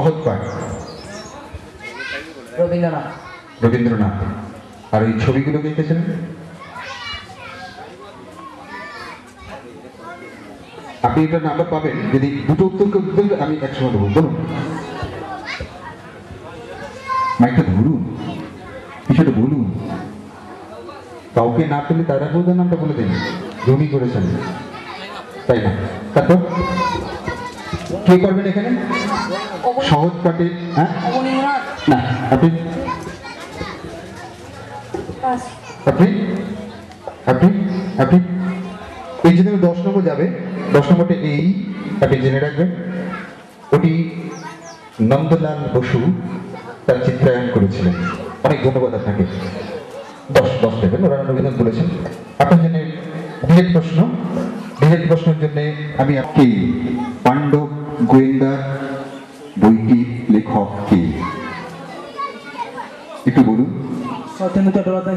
সহজ পাঠ। রবীন্দ্রনাথ। রবীন্দ্রনাথ। আর এই ছবিগুলো কে এঁকেছিলেন? আপনি এটা নাম্বার পাবেন যদি দুটো উত্তরকে উত্তর আমি একসঙ্গে দেবো। বলুন, মাইকটা ধরুন, কিছুটা বলুন। কাউকে না পেলে তারা বোধহয় নামটা বলে দেন, জমি করেছেন তাই না? তারপর কে করবেন এখানে সহজ পাঠে? হ্যাঁ না, আপনি আপনি আপনি আপনি এই জন্য 10 নম্বর যাবে। 10 নম্বরটা এই আপনি জেনে রাখবেন, ওটি নন্দলাল বসু তার চিত্রায়ন করেছিলেন। অনেক ধন্যবাদ আপনাকে। 10 দেবেন, ওরা রবীন্দ্রনাথ বলেছেন। আপনার জন্য ডিরেক্ট প্রশ্ন। ডিরেক্ট প্রশ্নের জন্য আমি আপনি পাণ্ডব গোয়েন্দা বইটির লেখক কে? একটু বলুন। সত্যেন্দ্র চট্টোপাধ্যায়।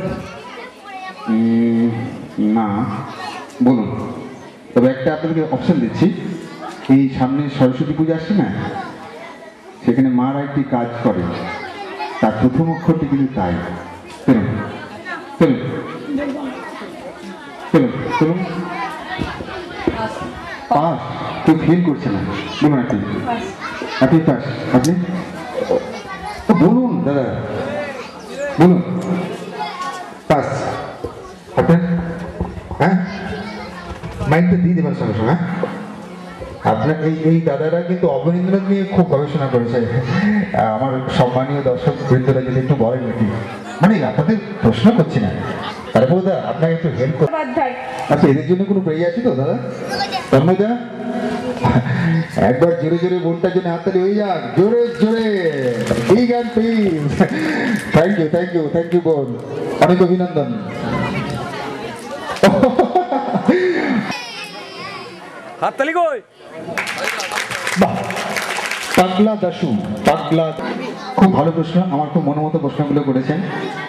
না, বলুন। তবে একটা আপনাদেরকে অপশন দিচ্ছি, এই সামনে সরস্বতী পূজা আসছে না, সেখানে মারা একটি কাজ করে, তার প্রথম অক্ষরটি কিন্তু তাই। চলুন চলুন চলুন চলুন। পাস? কেউ ফেল করছে না, বলুন আপনি। আপনি পাস? আপনি বলুন দাদা, বলুন। পাস আপনার? হ্যাঁ, মাইন্ডটা দিয়ে দেবেন সঙ্গে সঙ্গে। আপনার এই দাদারা কিন্তু অবনীন্দ্রনাথ নিয়ে খুব গবেষণা করেছে। আমার সম্মানীয় দর্শক বৃন্দরা যদি একটু বলেন নাকি, মানে আপনাদের প্রশ্ন করছি না, তারপর দাদা আপনাকে একটু হেল্প করতে। আচ্ছা, এদের জন্য কোনো প্রেই আছে তো দাদা? তন্ময়দা একবার জোরে জোরে বোনটার জন্য হাততালি হয়ে যাক, জোরে জোরে। ঠিক আছে, thank you thank you thank you বোন, অনেক অভিনন্দন। হাততালি কই? বাহ, পাগলা দাশু, পাগলা। খুব ভালো প্রশ্ন, আমার খুব মনোমতো প্রশ্নগুলো করেছেন।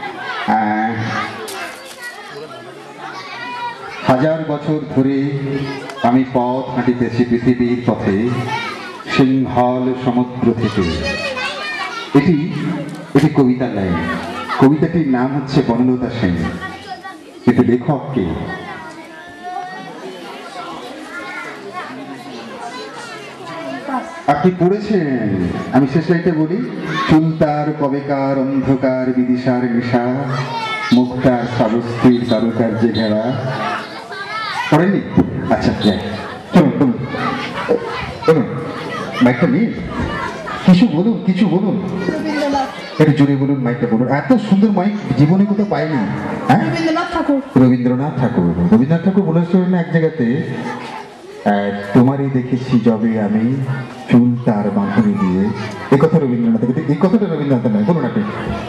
1000 বছর ধরে আমি পথ হাঁটিতেছি পৃথিবীর পথে, সিংহল সমুদ্র থেকে। এটি কবিতার লাইন। কবিতাটির নাম হচ্ছে বনলতা সেন। এটি লেখক কে? আপনি পড়েছেন? আমি শেষ লাইনটা বলি, চুলতার কবেকার অন্ধকার বিদিশার নেশা, মুক্তার সাবস্তির কারুকার্যে ঘেরা। পড়েননি? আচ্ছা, যাই, চলুন বলুন বলুন, মাইকটা নিয়ে কিছু বলুন, কিছু বলুন, একটু জোরে বলুন, মাইকটা বলুন। এত সুন্দর মাইক জীবনে কোথাও পাইনি। হ্যাঁ, রবীন্দ্রনাথ ঠাকুর। রবীন্দ্রনাথ ঠাকুর বলেছিলেন এক জায়গাতে, তোমারই দেখেছি যবে আমি চুল তার বাঁধনে দিয়ে। এই কথা রবীন্দ্রনাথ, এই কথাটা রবীন্দ্রনাথ নয়, বলুন আপনি।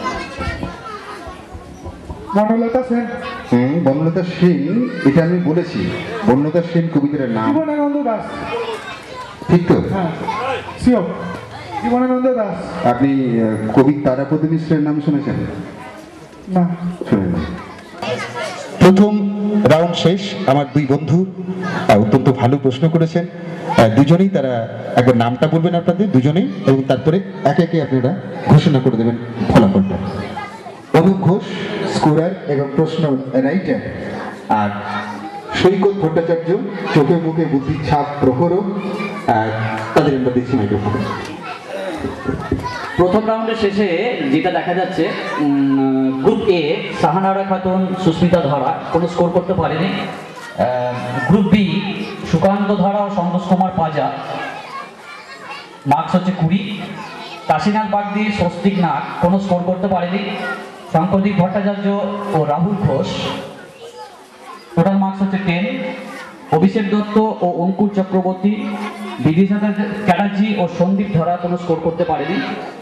বনলতা সেন। বনলতা সেন, এটা আমি বলেছি। বনলতা সেন কবিতার নাম জীবনানন্দ দাস। ঠিক তো? জীবনানন্দ দাস। আপনি কবি তারাপদ মিশ্রের নাম শুনেছেন? না, শুনেন। প্রথম রাউন্ড শেষ। আমার দুই বন্ধু অত্যন্ত ভালো প্রশ্ন করেছেন। দুজনেই তারা একবার নামটা বলবেন আপনাদের দুজনেই, এবং তারপরে একে একে আপনারা ঘোষণা করে দেবেন ফলাফলটা। অনুপ ঘোষ স্কোরার এবং প্রশ্ন রাইটার, আর সৈকত ভট্টাচার্য চোখে মুখে বুদ্ধির ছাপ প্রহরক। তাদের আমরা দেখছি মাইক্রোফোনে। প্রথম রাউন্ডের শেষে যেটা দেখা যাচ্ছে, গ্রুপ এ সাহানারা খাতুন সুস্মিতা ধরা কোনো স্কোর করতে পারেনি। গ্রুপ বি সুকান্ত ধরা ও সন্তোষ কুমার পাজা, মার্কস হচ্ছে 20। কাশীনাথ বাগদি স্বস্তিক নাগ কোনো স্কোর করতে পারেনি। শঙ্করদীপ ভট্টাচার্য ও রাহুল ঘোষ, টোটাল মার্কস হচ্ছে 10। অভিষেক দত্ত ও অঙ্কুর চক্রবর্তী, বিদিশা চ্যাটার্জি ও সন্দীপ ধরা কোনো স্কোর করতে পারেনি।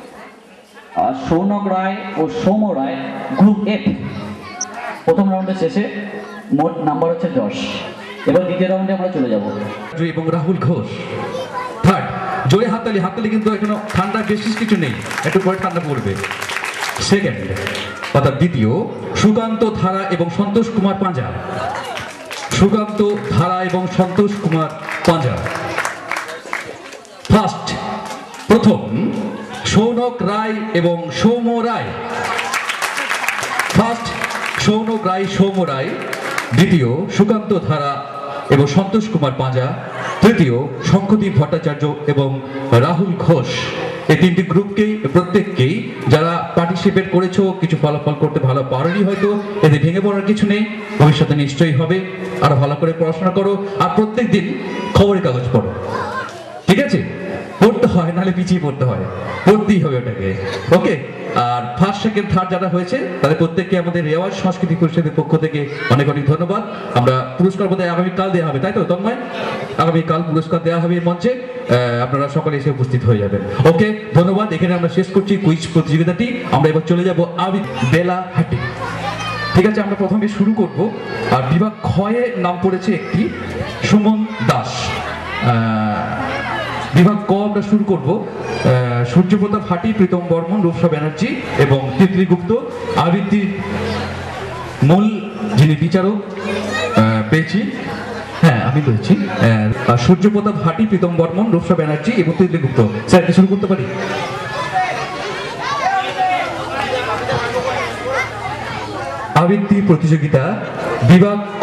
সৌনক রায় ও সৌম রায় গ্রুপ এফ প্রথম রাউন্ডের শেষে মোট নাম্বার হচ্ছে 10। এবার দ্বিতীয় রাউন্ডে আমরা চলে যাব। এবং রাহুল ঘোষ থার্ড। জোরে হাততালি, হাততালি কিন্তু এখনো ঠান্ডা বেশি কিছু নেই, একটু পরে ঠান্ডা পড়বে। সেকেন্ড অর্থাৎ দ্বিতীয়, সুকান্ত ধারা এবং সন্তোষ কুমার পাঁজা। সুকান্ত ধারা এবং সন্তোষ কুমার পাঁজা। ফার্স্ট, প্রথম সৌনক রায় এবং সৌম্য রায়। ফার্স্ট সৌনক রায় সৌম্য রায়, দ্বিতীয় সুকান্ত ধারা এবং সন্তোষ কুমার পাঁজা, তৃতীয় শঙ্খদীপ ভট্টাচার্য এবং রাহুল ঘোষ। এই তিনটি গ্রুপকেই প্রত্যেককেই যারা পার্টিসিপেট করেছো, কিছু ফলাফল করতে ভালো পারোনি হয়তো, এতে ভেঙে পড়ার কিছু নেই, ভবিষ্যতে নিশ্চয়ই হবে। আরো ভালো করে পড়াশোনা করো আর প্রত্যেক দিন খবরের কাগজ পড়ো, ঠিক আছে? পড়তে হয়, নাহলে পিছিয়ে পড়তে হয়, পড়তেই হবে ওটাকে, ওকে? আর ফার্স্ট সেকেন্ড থার্ড যারা হয়েছে তাদের প্রত্যেককে আমাদের রেওয়াজ সংস্কৃতি পরিষদের পক্ষ থেকে অনেক অনেক ধন্যবাদ। আমরা পুরস্কার বোধহয় আগামীকাল দেওয়া হবে, তাই তো তন্ময়? আগামীকাল পুরস্কার দেওয়া হবে মঞ্চে, আপনারা সকলে এসে উপস্থিত হয়ে যাবেন। ওকে, ধন্যবাদ। এখানে আমরা শেষ করছি কুইজ প্রতিযোগিতাটি। আমরা এবার চলে যাব বেলা হাটে, ঠিক আছে? আমরা প্রথমে শুরু করব। আর বিভাগ ক্ষয়ে নাম পড়েছে একটি সুমন দাস। বিভাগ ক আমরা শুরু করব। সূর্যপ্রতাপ হাটি, প্রীতম বর্মন, রূপসা ব্যানার্জি এবং তিতলি গুপ্ত। আবৃত্তির মূল যিনি বিচারক পেয়েছি, হ্যাঁ আমি পেয়েছি, সূর্যপ্রতাপ হাটি, প্রীতম বর্মন, রূপসা ব্যানার্জি এবং তিতলি গুপ্ত। স্যার কি শুরু করতে পারি? আবৃত্তি প্রতিযোগিতা বিভাগ ক,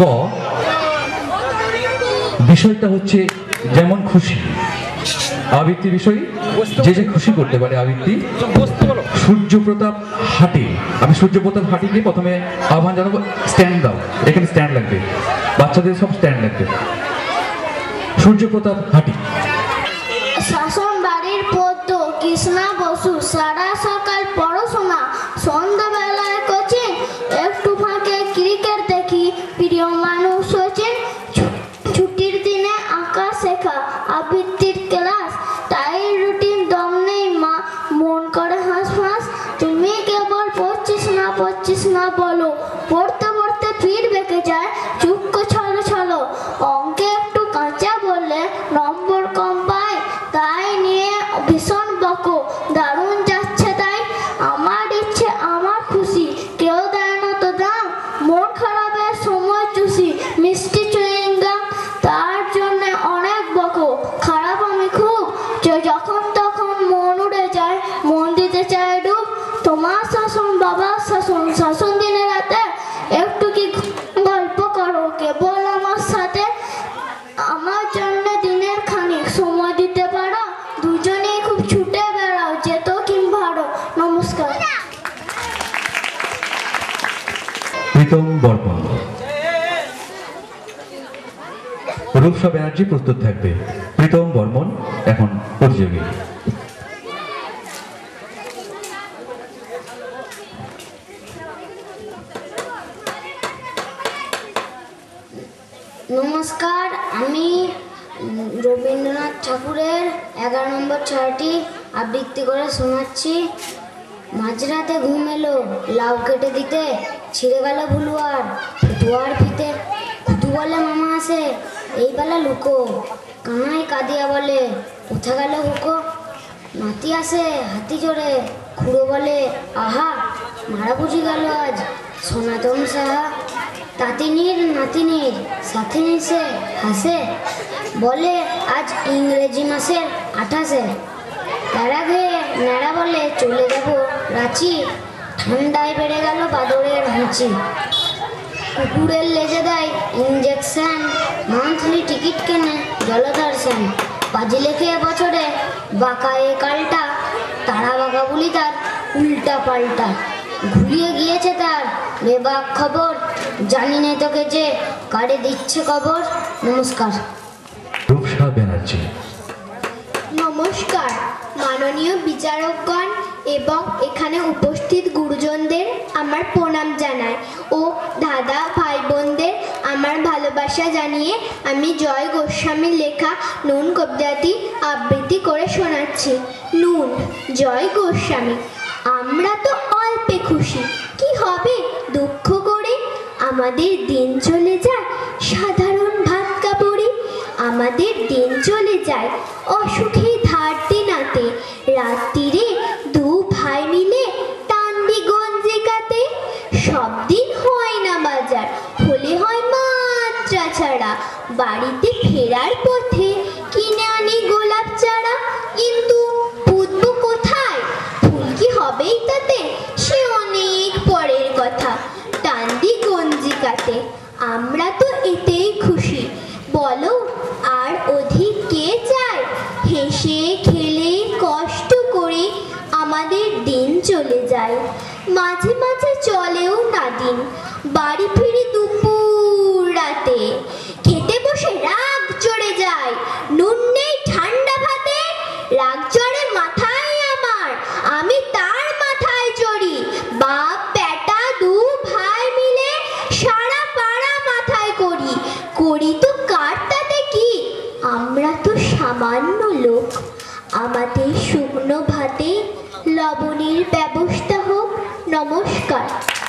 বিষয়টা হচ্ছে যেমন খুশি। আবৃত্তি বিষয় যে যে খুশি করতে পারে আবৃত্তি। সূর্যপ্রতাপ হাটি, আমি সূর্যপ্রতাপ হাটিকে প্রথমে আহ্বান জানাবো। স্ট্যান্ড দাও, এখানে স্ট্যান্ড লাগবে, বাচ্চাদের সব স্ট্যান্ড লাগবে। সূর্যপ্রতাপ হাটি। শাসন বাড়ির পদ্ম কৃষ্ণা বসু, সারা সকাল পড়াশোনা, সন্ধ্যাবেলায় কোচিং, একটু ফাঁকে ক্রিকেট দেখি, প্রিয় মানুষ সচিন, ছুটির দিনে আঁকা শেখা, আবৃত্তির ক্লাস, তাই রুটিন দম নেই মা, মন করে হাঁস ফাঁস, তুমি কেবল পড়ছিস না বলো, পড়তে পড়তে ফির বেঁকে যায়, চুক্কো ছলো ছলো, অঙ্কে একটু কাঁচা বললে নম্বর কম পায়, তাই নিয়ে ভীষণ বকো, দারুণ যাচ্ছে তাই, আমার ইচ্ছে আমার খুশি, কেউ দেয় না তো দাম, মন খারাপের সময় চুষি, মিষ্টি চুইংগাম, তার জন্য অনেক বকো, খারাপ আমি খুব, যখন তখন মন উড়ে যায়, মন দিতে চায় ডুব, তোমার শাসন বাবার শাসন, শাসন দিনে রাতে একটু কি গল্প করো কেবল আমার সাথে, আমার জন্য দিনের খানিক সময় দিতে পারো, দুজনেই খুব ছুটে বেড়াও যেত কিংবা আরো। নমস্কার। প্রীতম বর্মন। রূপসা ব্যানার্জি প্রস্তুত থাকবে। প্রীতম বর্মন এখন প্রতিযোগী। নমস্কার, আমি রবীন্দ্রনাথ ঠাকুরের 11 নম্বর ছয়টি আবৃত্তি করে শোনাচ্ছি। মাঝরাতে ঘুম এলো লাউ কেটে দিতে, ছিঁড়ে গেল ভুলুয়ার দুয়ার ফিতে, খুদু বলে মামা আসে এই বেলা লুকো, কানাই কাঁদিয়া বলে কোথা গেল হুকো, নাতি আসে হাতি চড়ে, খুড়ো বলে আহা মারা বুঝি গেল আজ সনাতন সাহা, তাতিনির নাতিনির সাথে মিশে হাসে, বলে আজ ইংরেজি মাসের 28-এ, প্যারা খেয়ে ন্যাড়া বলে চলে যাব রাঁচি, ঠান্ডায় বেড়ে গেল বাদরের হাঁচি, কুকুরের লেজে দেয় ইঞ্জেকশন, মান্থলি টিকিট কেনে জলদর্শন, বাজিলে খেয়ে বছরে বাঁকায়ে কালটা, তারা বাঁকা বলি তার উল্টা পাল্টা, ঘুরিয়ে গিয়েছে তার বেবাক খবর, জানি না তোকে যে কারে দিচ্ছে খবর। নমস্কার। রূপসা ব্যানার্জি। নমস্কার মাননীয় বিচারকগণ এবং এখানে উপস্থিত গুরুজনদের আমার প্রণাম জানাই ও দাদা ভাই বোনদের আমার ভালোবাসা জানিয়ে আমি জয় গোস্বামীর লেখা নুন কবিতাটি আবৃত্তি করে শোনাচ্ছি। নুন। জয় গোস্বামী। আমরা তো অল্পে খুশি, কি হবে দুঃখ করে, আমাদের দিন চলে যায় সাধারণ ভাত কাপড়ে, আমাদের দিন চলে যায় অসুখে ধার দিনাতে, রাত্রিরে দু ভাই মিলে টান্ডি গঞ্জে কাতে, সব দিন হয় না বাজার, হলে হয় মাত্রা ছাড়া, বাড়িতে ফেরার পথে কিনে আনি গোলাপ চারা, কিন্তু পুতবো কোথায় আমরা তো এতেই খুশি। বলো আর অধিক কে চায়? হেসে খেলে কষ্ট করে আমাদের দিন চলে যায়। মাঝে মাঝে চলেও না দিন, বাড়ি ফিরি দুপুর রাতে। খেতে বসে রাগ চড়ে যায়, নুন নেই ঠান্ডা ভাতে। রাগ চড়ে মাথায় আমার, আমি তার মাথায় চড়ি। বাপ বেটা দু ভাই মিলে সারা পাড়া মাথায় করি। করি তো কার তাতে কি, আমরা তো সামান্য লোক। আমাদের শুকনো ভাতে লবণের ব্যবস্থা হোক। নমস্কার।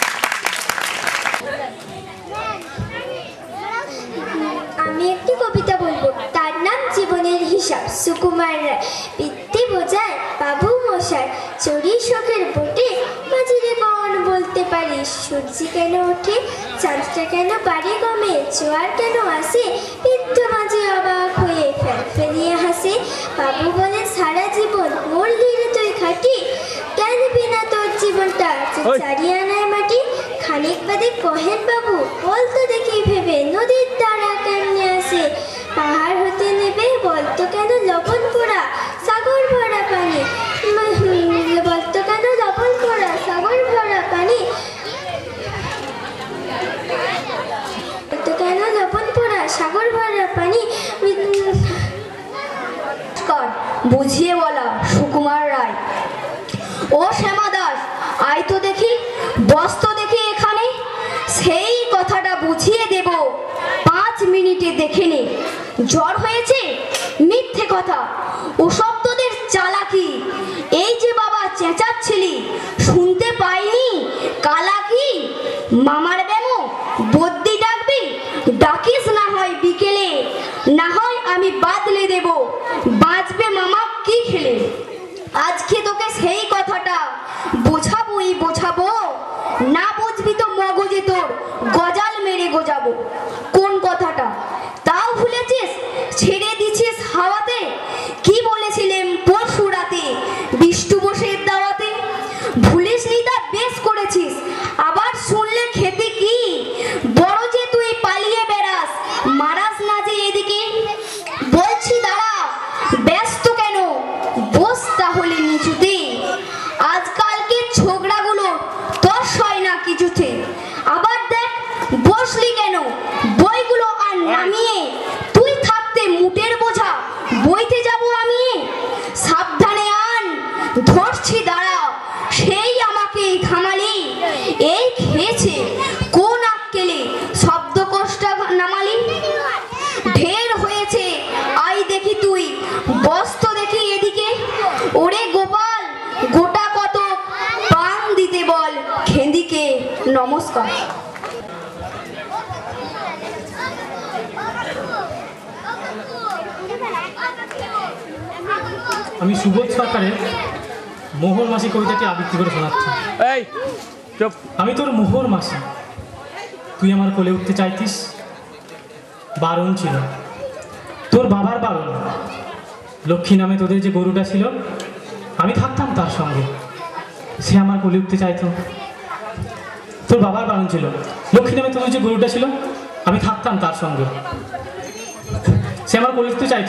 আমি একটি কবিতা বলবো, তার নাম জীবনের হিসাব। সুকুমার রায়। পিতৃ বোঝায় বাবু মশাই, চড়ি শখের বোটে মাঝিরে কখন বলতে পারিস? সূর্য কেন ওঠে, চাঁদটা কেন পারে কমে, জোয়ার কেন আসে? বৃদ্ধ মাঝে অবাক হয়ে ফেলিয়ে হাসে। বাবু বলে সারা জীবন মরলি রে তুই খাটি, কেন বিনা তোর জীবনটা চারিয়ে আনায় মাটি? খানিক বাদে কহেন বাবু, বলতো দেখি ভেবে নদীর দ্বারা কেমনে আসে? পাহাড় হতে নেবে বলতো কেন লবণ পোড়া সাগর ভরা পানি? বলতো কেন লবণ পোড়া সাগর ভরা পানি? বলতো কেন লবণ পোড়া সাগর ভরা পানি? বুঝিয়ে বলা সুকুমার রায়। ও শ্যামা দাস, আয় তো দেখি, বস তো দেখি এখানে। সেই কথাটা বুঝিয়ে দেব 5 মিনিটে দেখে নে। জ্বর হয়েছে? মিথ্যে কথা, ওসব তোদের চালাকি। এই যে বাবা চেঁচাচ্ছিলি, শুনতে পাইনি? কালাকি মামার ব্যামো বদ্যি ডাকবি? ডাকিস না হয় বিকেলে, না হয় আমি বাদলে দেব। বাঁচবে মামা কি খেলে? আজকে তোকে সেই কথাটা বোঝাবোই বোঝাবো। না বুঝবি তো মগজে তোর গজাল মেরে গোজাবো। কোন কথাটা তাও ভুলেছিস? ছেড়ে দিছিস হাওয়াতে। কি বলেছিলেন পরশু রাতে বিষ্টু বসের দাওয়াতে? ভুলিসনি তা বেশ করেছিস। আবার শুনলে খেতে কি? বড় যে তুই পালিয়ে বেড়াস, মারাস না যে এদিকে। বলছি দাঁড়া, ব্যস্ত কেন? বস তাহলে নিচুতে। আজকালকে ছোকরাগুলো তস হয় না কিছুতে। আবার দেখ বসলি কেন? বইগুলো আর নামিয়ে, তুই থাকতে মুটের বোঝা বইতে যাব আমি। সাবধানে আন, ধরছি দাঁড়া। সেই আমাকে থামালি, এই খেয়েছে কোন আক্কেলে শব্দ কষ্ট নামালি? ঢের হয়েছে, আই দেখি তুই, বস তো দেখি এদিকে। ওরে গোপাল, গোটা কত পান দিতে বল খেন্দিকে। নমস্কার। আমি সুবোধ সরকারের মোহর মাসি কবিতাটি আবৃত্তি করে শোনাচ্ছি। এই চুপ। আমি তোর মোহর মাসি, তুই আমার কোলে উঠতে চাইতিস। বারণ ছিল তোর বাবার বারণ। লক্ষ্মী নামে তোদের যে গরুটা ছিল, আমি থাকতাম তার সঙ্গে। সে আমার কোলে উঠতে চাইতো। তোর বাবার বারণ ছিল, লক্ষ্মী নামে তোদের যে গরুটা ছিল, আমি থাকতাম তার সঙ্গে। সে আমার কোলে উঠতে চাইতো।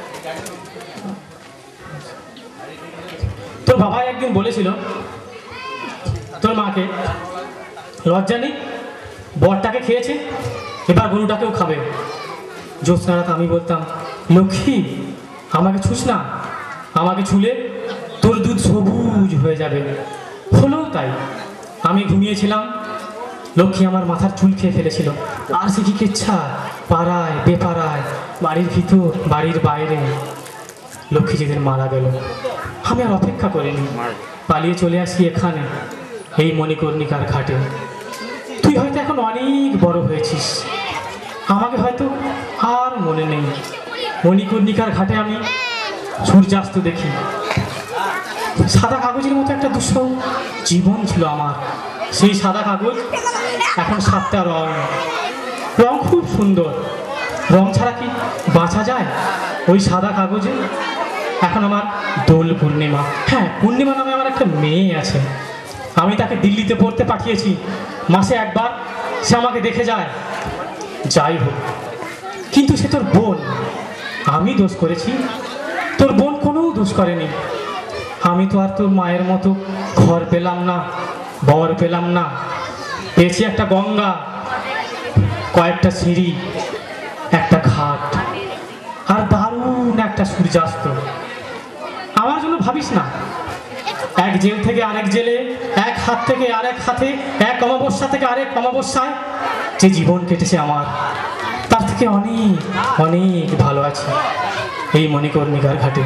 তোর বাবা একদিন বলেছিল তোর মাকে, লজ্জা নেই, বরটাকে খেয়েছে, এবার গরুটাকেও খাবে। জ্যোৎস্না রাত আমি বলতাম, লক্ষ্মী আমাকে ছুস না, আমাকে ছুলে তোর দুধ সবুজ হয়ে যাবে। হলো তাই। আমি ঘুমিয়েছিলাম, লক্ষ্মী আমার মাথার চুল খেয়ে ফেলেছিল। আর সে কি কেচ্ছা, পাড়ায় বেপাড়ায়, বাড়ির ভিতর বাড়ির বাইরে। লক্ষ্মী যেদিন মারা গেল, আমি আর অপেক্ষা করিনি, পালিয়ে চলে আসি এখানে, এই মণিকর্ণিকার ঘাটে। তুই হয়তো এখন অনেক বড় হয়েছিস, আমাকে হয়তো আর মনে নেই। মণিকর্ণিকার ঘাটে আমি সূর্যাস্ত দেখি। সাদা কাগজের মতো একটা দুঃসহ জীবন ছিল আমার। সেই সাদা কাগজ এখন 7টা রং। রং খুব সুন্দর। রং ছাড়া কি বাঁচা যায়? ওই সাদা কাগজে এখন আমার দোল পূর্ণিমা। হ্যাঁ, পূর্ণিমা নামে আমার একটা মেয়ে আছে। আমি তাকে দিল্লিতে পড়তে পাঠিয়েছি। মাসে একবার সে আমাকে দেখে যায়। যাই হোক, কিন্তু সে তোর বোন। আমি দোষ করেছি, তোর বোন কোনো দোষ করেনি। আমি তো আর তোর মায়ের মতো ঘর পেলাম না, বর পেলাম না। পেয়েছি একটা গঙ্গা, কয়েকটা সিঁড়ি, একটা ঘাট, আর দারুণ একটা সূর্যাস্ত। আমার জন্য ভাবিস না। এক জেল থেকে আরেক জেলে, এক হাত থেকে আরেক হাতে, এক অমাবস্যা থেকে আরেক অমাবস্যায় যে জীবন কেটেছে আমার, তার থেকে অনেক অনেক ভালো আছে এই মণিকর্ণিকার ঘাটে।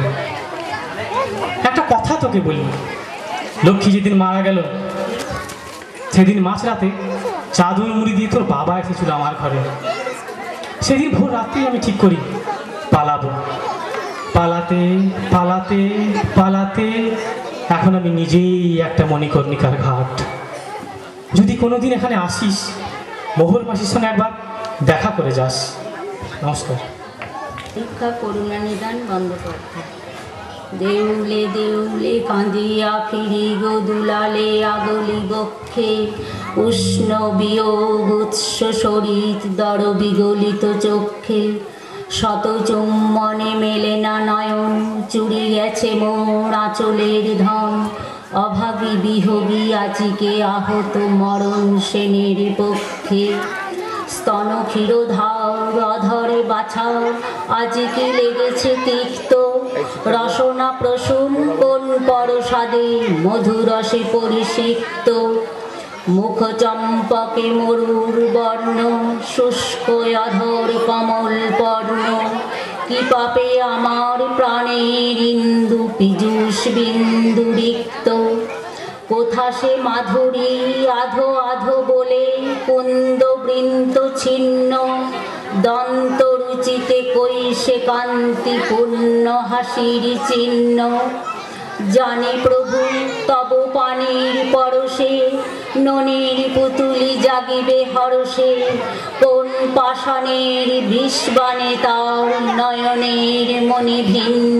একটা কথা তোকে বলি, লক্ষ্মী যেদিন মারা গেল সেদিন মাঝরাতে চাদর মুড়ি দিয়ে তোর বাবা এসেছিল আমার ঘরে। সেদিন ভোর রাত্রেই আমি ঠিক করি পালাবো। পালাতে পালাতে পালাতে এখন আমি নিজেই একটা মণিকর্ণিকার ঘাট। যদি কোনোদিন এখানে আসিস, মোহর মাসির সঙ্গে একবার দেখা করে যাস। নমস্কার। শিক্ষা করুণানিধান বন্দ্যোপাধ্যায়। দেউলে দেউলে কাঁদিয়া ফিরি গো দুলালে আগলি বক্ষে, উষ্ণ বিয়োগ উৎস সরিত দর বিগলিত চক্ষে, শত চুম্বনে মেলে না নয়ন, চুরি গেছে মোর আঁচলের ধন, অভাগী বিহোগী আজিকে আহত মরণ সেনের পক্ষে, স্তন ক্ষীরোধার অধরে বাছা আজিকে লেগেছে তিক্ত, রসনা প্রসূন কোন পরসাদে মধুরসে পরিষিক্ত, মুখ চম্পকে মরুর বর্ণ, শুষ্ক অধর কমল পর্ণ, কি পাপে আমার প্রাণের ইন্দু পীযূষ বিন্দু রিক্ত, কোথা সে মাধুরী আধো আধো বলে কুন্দ বৃন্ত ছিন্ন, দন্ত রুচিতে কই সে কান্তি পূর্ণ হাসির চিহ্ন, জানি প্রভু তব পানির পরশে ননির পুতুলি জাগিবে হরষে, কোন পাষাণের বিষবাণে তার নয়নের মনি ভিন্ন,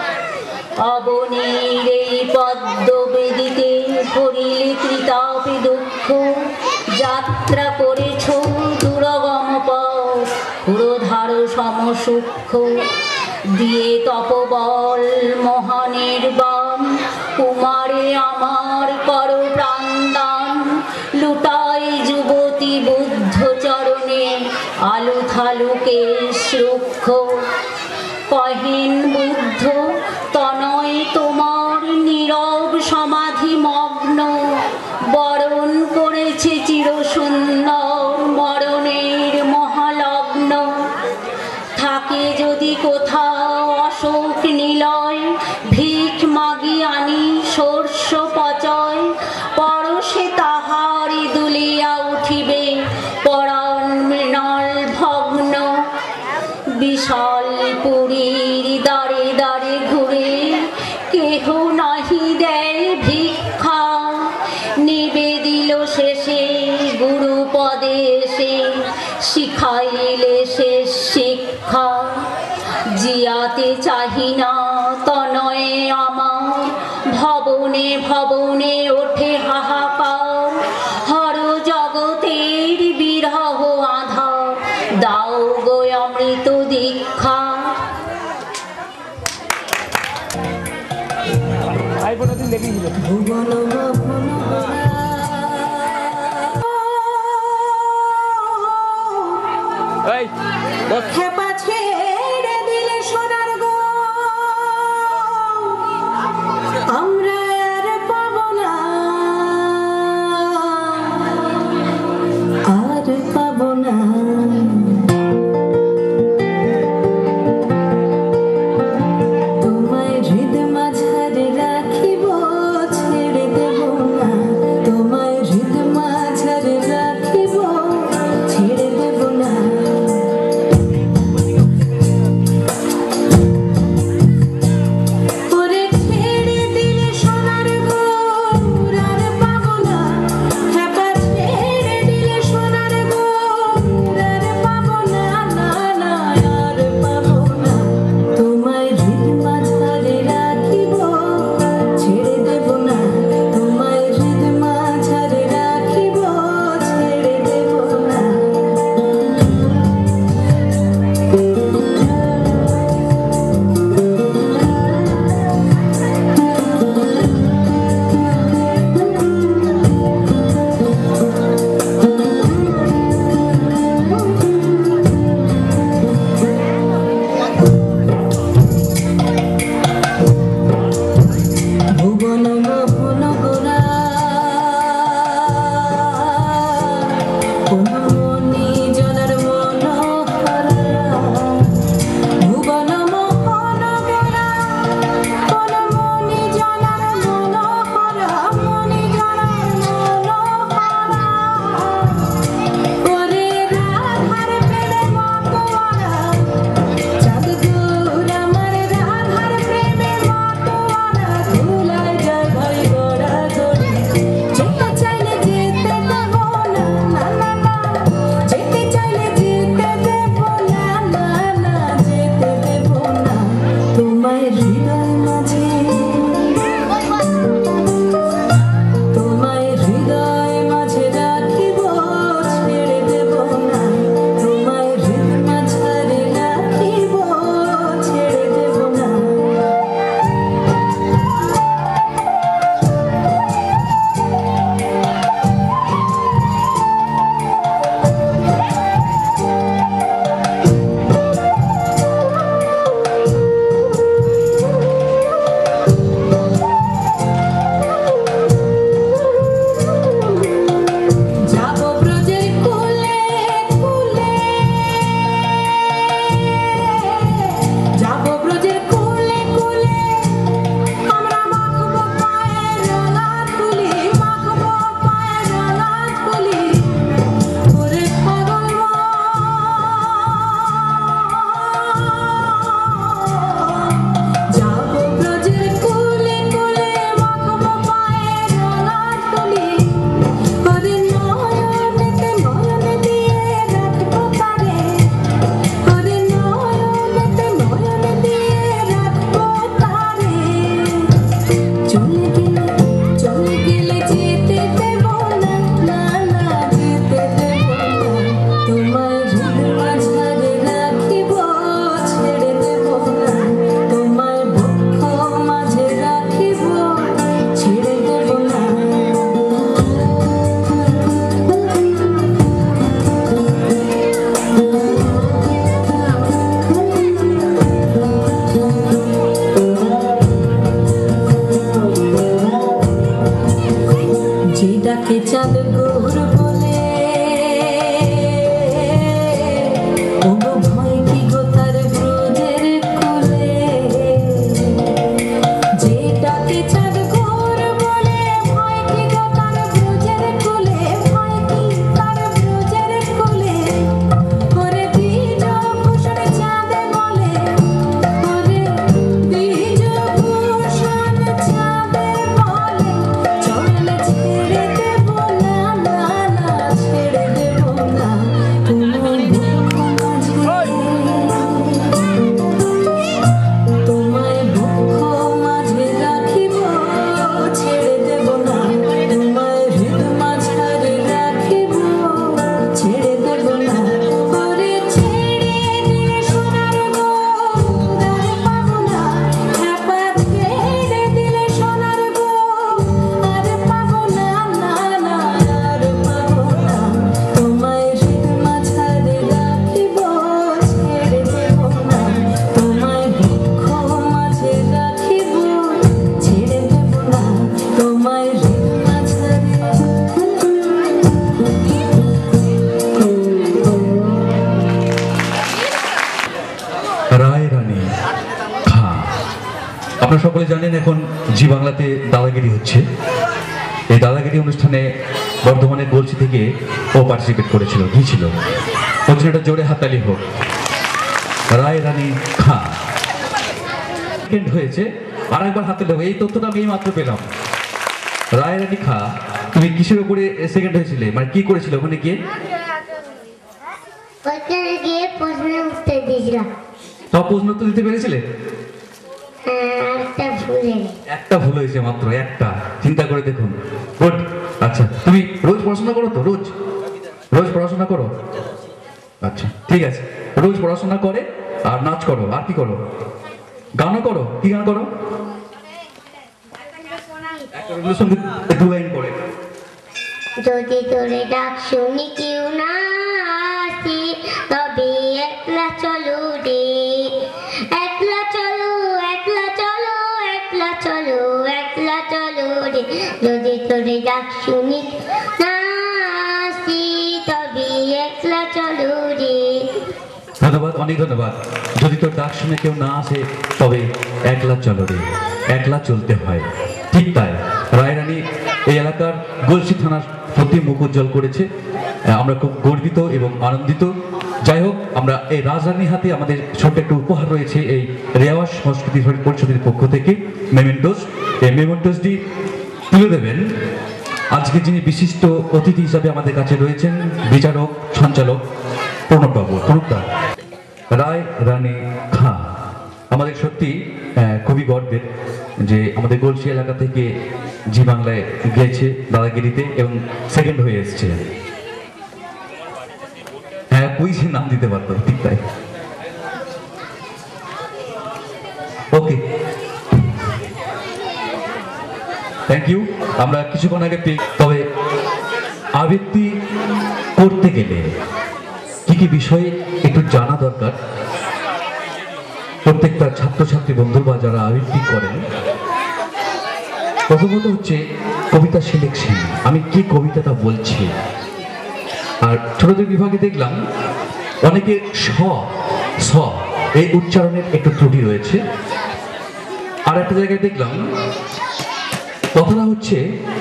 অবনীর এই পদ্ম বেদিতে হরিলে ত্রিতাপে দুঃখ, যাত্রা করেছ দুরগম পথ পুরোধার সমসূক্ষ্ম, দিয়ে তপবল মহানির্বাণ কুমারে আমার কর প্রাণদান, লুটাই যুবতী বুদ্ধ চরণে আলু থালুকে রুক্ষ, কহেন বুদ্ধ তনয় তোমার নীরব সমাধি মগ্ন, বরণ করেছে চিরসুন্দর মরণের মহালগ্ন, থাকে যদি কোথাও অশোক নিলয়, ভিক মাগি আনি শস্য পচয়, পরশে তাহারি দুলিয়া উঠিবে পরাণ মৃণাল ভগ্ন, বিশাল পুরীর দ্বারে দ্বারে ঘুরে কেহ নাহি দেয় ভিক্ষা, নিবেদিল শেষে গুরু পদে এসে শিখাইলে শেষ শিক্ষা, জিয়াতে চাহি না তনয়ে আমার ভবনে ভবনে ওঠে হাহাকার, হর জগতের বিরহ আধার দাও গো অমৃত দীক্ষা। ভুবন ভুবন খেপা ছেড়ে দিলে সোনার গো, আমরা আর পাব না, আর পাব না, তোমায় হৃদ মাঝারে রাখিব ছেড়ে দেব না, তোমায় হৃদ মাঝারে রাখিব ছেড়ে দেব না, আপনারা সকলে জানেন এখন জি বাংলাতে দাদাগিরি হচ্ছে। এই দাদাগিরি অনুষ্ঠানে বর্ধমানের গলসি থেকে ও পার্টিসিপেট করেছিল, গিয়েছিল। ওর জন্য একটা জোরে হাততালি হোক। রায় রানী খাঁ সেকেন্ড হয়েছে, আর একবার হাততালি হোক। এই তথ্যটা আমি মাত্র পেলাম। রায় রানী খাঁ, তুমি কিসের উপরে সেকেন্ড হয়েছিলে, মানে কি করেছিল ওখানে গিয়ে? প্রশ্নের উত্তর দিয়েছিলাম। সব প্রশ্ন উত্তর দিতে পেরেছিলে? একটা ভুল হয়েছে মাত্র, একটা। চিন্তা করে দেখুন। গুড। আচ্ছা, তুমি রোজ পড়াশোনা করো তো? রোজ রোজ পড়াশোনা করো? আচ্ছা ঠিক আছে, রোজ পড়াশোনা করে আর নাচ করো, আর কি করো? গানও করো? কি গান করো? একটা রবীন্দ্রসঙ্গীত দু লাইন করে। যদি তোরে ডাক শুনি কেউ না আসি, তবে একলা চলো রে, একলা চলো, একলা চলো, একলা চলো, একলা চলো রে। যদি তোরে ডাক শুনি না আসি, তবে একলা চলো রে। ধন্যবাদ, অনেক ধন্যবাদ। যদি তোর ডাক শুনে কেউ না আসে তবে একলা চলো রে, একলা চলতে হয়। ঠিক তাই, রায়রানী এই এলাকার গলসি থানার প্রতি মুখ উজ্জ্বল করেছে। আমরা খুব গর্বিত এবং আনন্দিত। যাই হোক, আমরা এই রাজরানীর হাতে আমাদের ছোট্ট একটা উপহার রয়েছে এই রেওয়াজ সংস্কৃতি পরিষদের পক্ষ থেকে, মেমেন্টোস। এই মেমেন্টোসটি তুলে দেবেন আজকে যিনি বিশিষ্ট অতিথি হিসাবে আমাদের কাছে রয়েছেন, বিচারক সঞ্চালক প্রণববাবু। প্রণবদা, রায় রানী খাঁ আমাদের সত্যি খুবই গর্বের যে আমাদের গলসি এলাকা থেকে জি বাংলায় গিয়েছে দাদাগিরিতে এবং সেকেন্ড হয়ে এসছে। হ্যাঁ, কুইজের নাম দিতে পারতো। ঠিক তাই। Okay, thank you. আমরা কিছুক্ষণ আগে তবে আবৃত্তি করতে গেলে কি কি বিষয়ে একটু জানা দরকার প্রত্যেকটা ছাত্রছাত্রী বন্ধু বা যারা আবৃত্তি করেন। প্রথমত হচ্ছে কবিতা সিলেকশন, আমি কি কবিতাটা বলছি। আর ছোটদের বিভাগে দেখলাম অনেকে স এই উচ্চারণের একটু ত্রুটি রয়েছে। আর একটা জায়গায় দেখলাম কথাটা হচ্ছে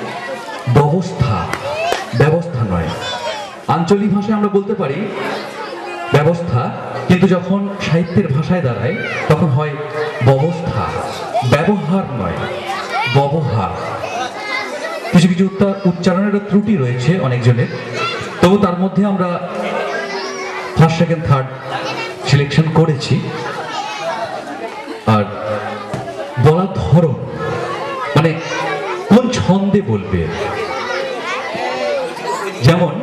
ব্যবস্থা নয়। আঞ্চলিক ভাষায় আমরা বলতে পারি ব্যবস্থা, কিন্তু যখন সাহিত্যের ভাষায় দাঁড়ায় তখন হয় ব্যবস্থা। ব্যবহার নয়, ব্যবহার। কিছু কিছু উচ্চারণের ত্রুটি রয়েছে অনেকজনের, তবু তার মধ্যে আমরা ফার্স্ট সেকেন্ড থার্ড সিলেকশন করেছি। আর বলার ধরন, মানে কোন ছন্দে বলবে। যেমন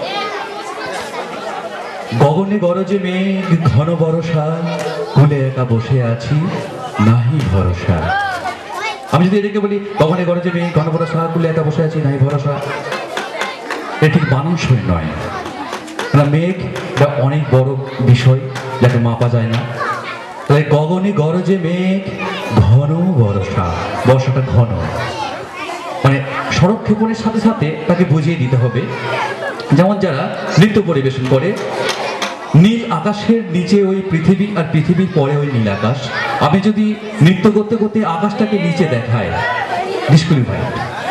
গগনে গরজে মেঘ ঘন বরষা, কুলে একা বসে আছি নাহি ভরসা। আমি যদি এটাকে বলি গগনে গরজে মেঘ ঘন বরষা, কুলে একা বসে আছি নাহি ভরসা, এটা ঠিক বানানসই নয়। মেঘ এটা অনেক বড় বিষয় যাকে মাপা যায় না। তাই গগনে গরজে মেঘ ঘন বরষা, বর্ষাটা ঘন, মানে সরক্ষেপণের সাথে সাথে তাকে বুঝিয়ে দিতে হবে। যেমন যারা নৃত্য পরিবেশন করে, নীল আকাশের নিচে ওই পৃথিবী, আর পৃথিবীর পরে ওই নীল আকাশ। আমি যদি নৃত্য করতে করতে আকাশটাকে নিচে দেখায়, ডিসকুয়ালিফাইড।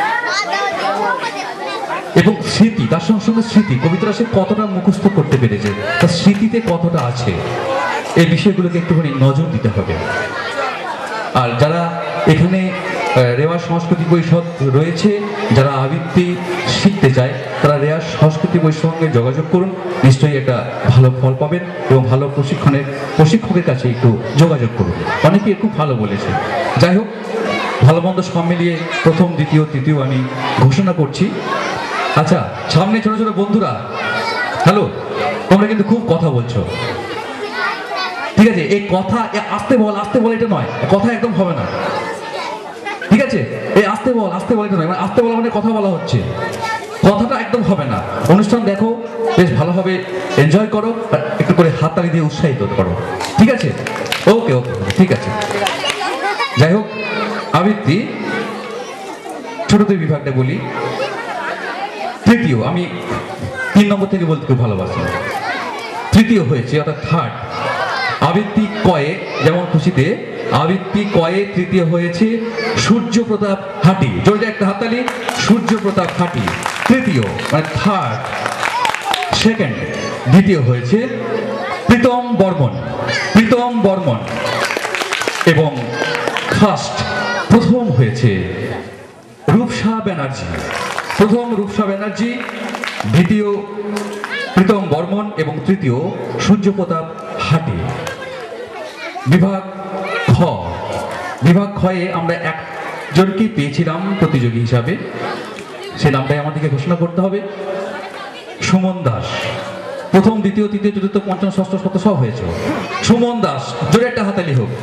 এবং স্মৃতি, তার সঙ্গে সঙ্গে স্মৃতি, কবিতাটা সে কতটা মুখস্থ করতে পেরেছে, তার স্মৃতিতে কতটা আছে, এই বিষয়গুলোকে একটুখানি নজর দিতে হবে। আর যারা এখানে রেওয়াজ সংস্কৃতি পরিষদ রয়েছে, যারা আবৃত্তি শিখতে চায় তারা রেওয়াজ সংস্কৃতি পরিষদের সঙ্গে যোগাযোগ করুন, নিশ্চয়ই একটা ভালো ফল পাবেন। এবং ভালো প্রশিক্ষকের কাছে একটু যোগাযোগ করুন, অনেকে খুব ভালো বলেছে। যাই হোক, ভালো মন্দ সব মিলিয়ে প্রথম, দ্বিতীয়, তৃতীয় আমি ঘোষণা করছি। আচ্ছা, সামনে ছোট ছোট বন্ধুরা, হ্যালো, তোমরা কিন্তু খুব কথা বলছো। ঠিক আছে, এই কথা আস্তে বল এটা নয়, কথা একদম হবে না। ঠিক আছে, এই আস্তে বল এটা নয়, মানে আস্তে বলা মানে কথা বলা হচ্ছে, কথাটা একদম হবে না। অনুষ্ঠান দেখো, বেশ ভালোভাবে এনজয় করো, আর একটু করে হাততালি দিয়ে উৎসাহিত করো। ঠিক আছে? ওকে, ঠিক আছে। যাই হোক, আবৃত্তি ছোটদের বিভাগটা বলি। তৃতীয়, আমি 3 নম্বর থেকে বলতে খুব ভালোবাসি। তৃতীয় হয়েছে, অর্থাৎ থার্ড আবৃত্তি কয়ে যেমন খুশিতে আবৃত্তি কয়ে তৃতীয় হয়েছে সূর্যপ্রতাপ হাটি। জোরে একটা হাততালি। সূর্যপ্রতাপ হাটি তৃতীয়, মানে থার্ড। সেকেন্ড দ্বিতীয় হয়েছে প্রীতম বর্মন। প্রীতম বর্মন। এবং ফার্স্ট প্রথম হয়েছে রূপসা ব্যানার্জি। প্রথম রূপসা ব্যানার্জি, দ্বিতীয় প্রীতম বর্মন এবং তৃতীয় সূর্যপ্রতাপ হাটি। বিভাগ খ। বিভাগ খয়ে আমরা একজনকেই পেয়েছিলাম প্রতিযোগী হিসাবে, সে নামটাই আমাদেরকে ঘোষণা করতে হবে। সুমন দাস। প্রথম, দ্বিতীয়, তৃতীয়, চতুর্থ, পঞ্চম, ষষ্ঠ, সপ্তম সব হয়েছে। সুমন দাস, জোরে একটা হাতালি হোক।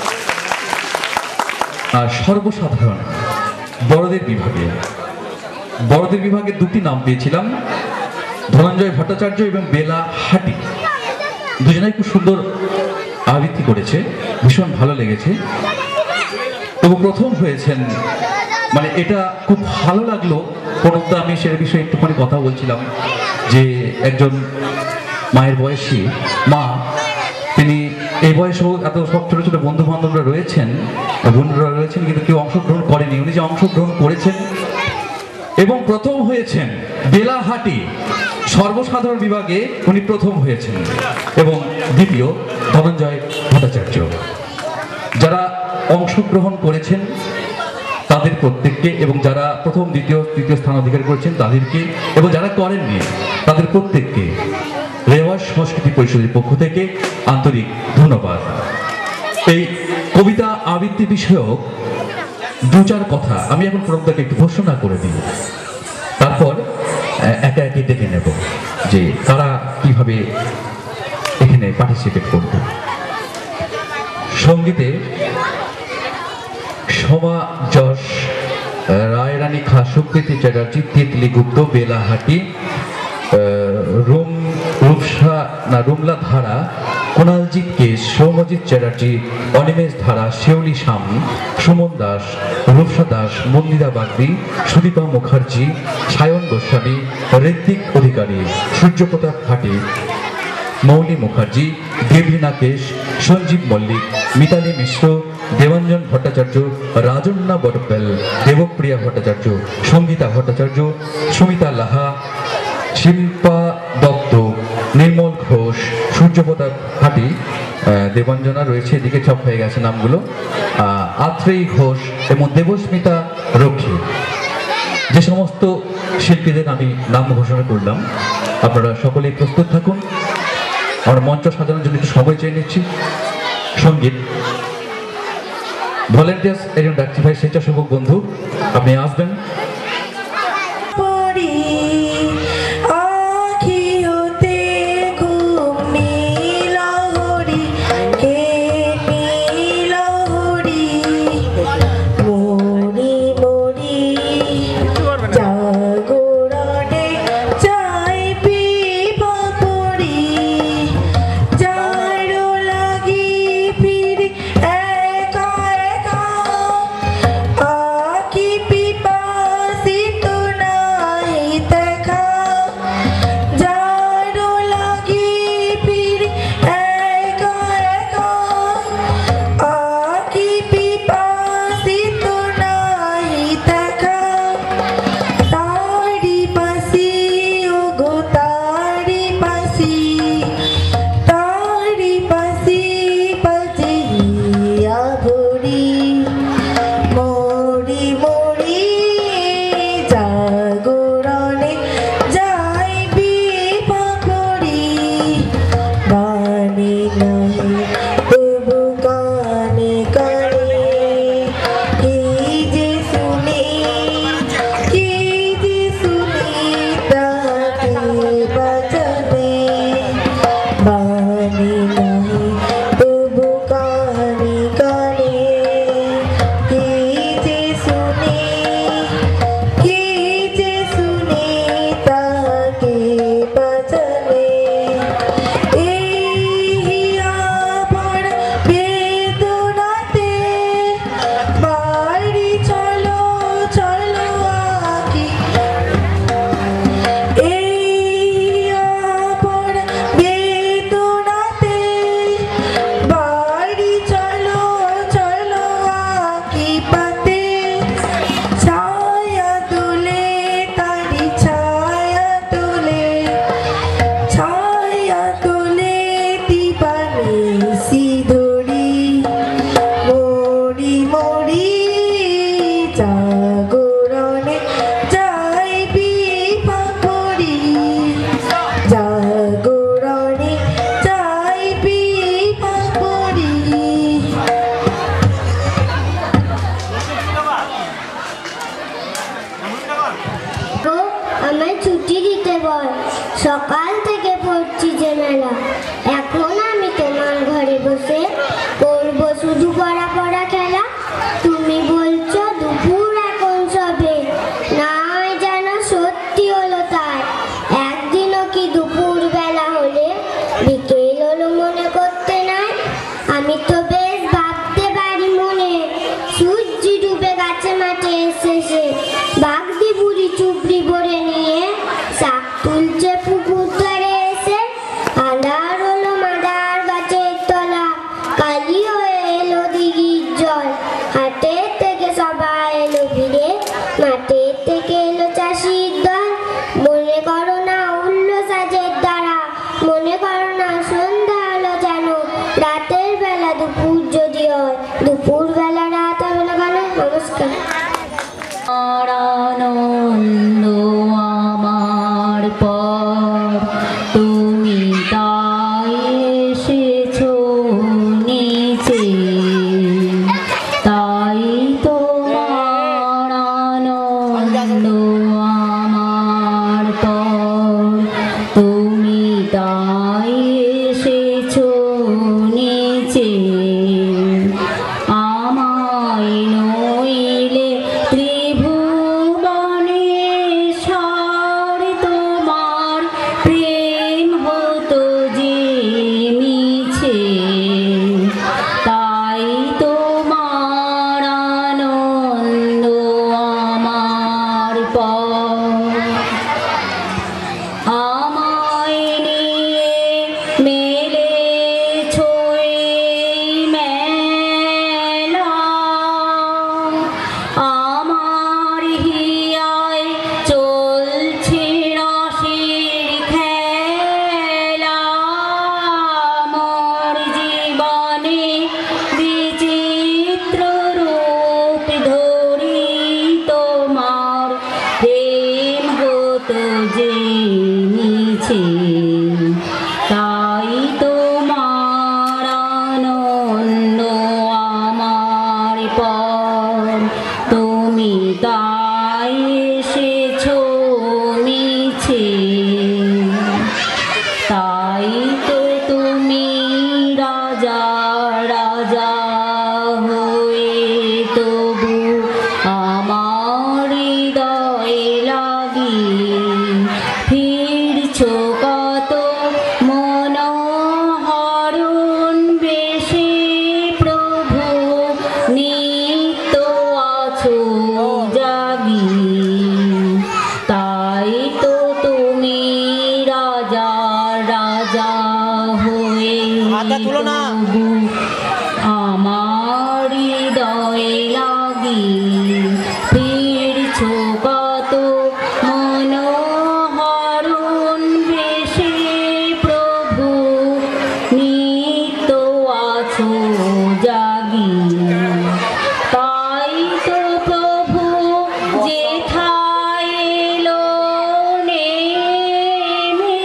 আর সর্বসাধারণ বড়দের বিভাগে, বড়দের বিভাগে দুটি নাম পেয়েছিলাম, ধনঞ্জয় ভট্টাচার্য এবং বেলা হাটি। দুজনেই খুব সুন্দর আবৃত্তি করেছে, ভীষণ ভালো লেগেছে। তবু প্রথম হয়েছেন, মানে এটা খুব ভালো লাগলো। প্রণবদা, আমি সে বিষয়ে একটুখানি কথা বলছিলাম যে একজন মায়ের বয়সী মা, তিনি এই বয়সেও এত সব ছোটো ছোটো বন্ধু বান্ধবরা রয়েছেন, বন্ধুরা রয়েছেন, কিন্তু কেউ অংশগ্রহণ করেনি। উনি যে অংশগ্রহণ করেছেন এবং প্রথম হয়েছেন বেলাহাটি সর্বসাধারণ বিভাগে, উনি প্রথম হয়েছেন এবং দ্বিতীয় ধনঞ্জয় ভট্টাচার্য। যারা অংশগ্রহণ করেছেন তাদের প্রত্যেককে, এবং যারা প্রথম, দ্বিতীয়, তৃতীয় স্থান অধিকার করেছেন তাদেরকে, এবং যারা করেননি তাদের প্রত্যেককে রেওয়াজ সংস্কৃতি পরিষদের পক্ষ থেকে আন্তরিক ধন্যবাদ। এই কবিতা আবৃত্তি বিষয়ক দু চার কথা আমি এখন প্রণবদাকে একটু ঘোষণা করে দিই, তারপর একে একে ডেকে নেব যে তারা কিভাবে এখানে পার্টিসিপেট করবে। সঙ্গীতে সোমা যশ, রায়রানী খা, সুকৃতি চ্যাটার্জি, তিতলি গুপ্ত, বেলাহাটি, রুমলা ধারা, কুণালজিৎ কেশ, সৌম্যজিৎ চ্যাটার্জি, অনিমেষ ধারা, শেওলি শাম, সুমন দাস, রূপসা দাস, মন্দিরা বাগদি, সুদীপা মুখার্জি, সায়ন গোস্বামী, ঋত্বিক অধিকারী, সূর্যপ্রতাপ হাটি, মৌলি মুখার্জি, দেবলীনা কেশ, সঞ্জীব মল্লিক, মিতালি মিশ্র, দেবাঞ্জন ভট্টাচার্য, রাজন্না বটপেল, দেবপ্রিয়া ভট্টাচার্য, সঙ্গীতা ভট্টাচার্য, সুমিতা লাহা, শিল্পা দত্ত, নির্মল ঘোষ, সূর্যপ্রতাপ হাটি, দেবাঞ্জনা রয়েছে, এদিকে সব হয়ে গেছে নামগুলো, আত্রেয়ী ঘোষ এবং দেবস্মিতা রক্ষী। যে সমস্ত শিল্পীদের আমি নাম ঘোষণা করলাম, আপনারা সকলেই প্রস্তুত থাকুন। আমরা মঞ্চ সাজানোর জন্য একটু সময় চেয়ে নিচ্ছি। সঙ্গীত ভলেন্টিয়ার্স একজন ডাকছি, ভাই স্বেচ্ছাসেবক বন্ধু, আপনি আসবেন। Pipa সকাল থেকে পড়ছি যে মেলা, এখন আমি তোমার ঘরে বসে করবো শুধু পড়া পড়া খেলা। তুমি বলছো দুপুর এখন সবে, না যেন সত্যি হলো তাই। একদিনও কি দুপুর বেলা হলে বিকেল হলো মনে করতে নাই? আমি তো বেশ ভাবতে পারি মনে, সূর্য ডুবে গেছে মাঠে এসেছে, বাগদি বুড়ি চুবড়ি ভরে নিয়ে শাক তুলছে পুকুর ধারে এসে। আন্ধার হলো মাদার গাছের তলা, কালি হয়ে এলো দিঘির জল। হাটের থেকে সবাই এলো ভিড়ে, মাঠের থেকে এলো চাষির দল। মনে করো না উল্লো সাজের দ্বারা, মনে করো না সন্ধ্যা হলো যেন, রাতের বেলা দুপুর যদি হয়, দুপুর বেলা রাত হলো কেন? নমস্কার। আনন্দ আমার পর তুমি তাই এসেছো নিচে, তাই তোমার আনন্দ আমার পর তুমি তাই এসেছো নিচে। আমায় নইলে ত্রিভুবনেশ্বর তোমার প্রেম হতো যে মিছে, তাই তোমার আনন্দ আমার পর। আমায় নিয়ে মেলেছো এই মেলা, আমার হিয়ায় চলছে রসের খেলা। মোর জীবনে বিচিত্র রূপ ধরি তোমার প্রেম হতো যে মিছে, তাই তোমার আনন্দ আমার পর তুমি তাই এসেছো মিছে। তাই তো তুমি রাজা রাজা হয়ে তবু আমার হৃদয়ে লাগি ফিরছো কত মনোহরণ বেশে প্রভু, নিত্য আছো জাগি। তাই তো তুমি রাজা রাজা হয়ে তবু আমার হৃদয়ে লাগি ফিরছো কত মনোহরণ বেশে প্রভু, নিত্য আছো জাগি। তাই তো প্রভু যেথায় এলো নেমে,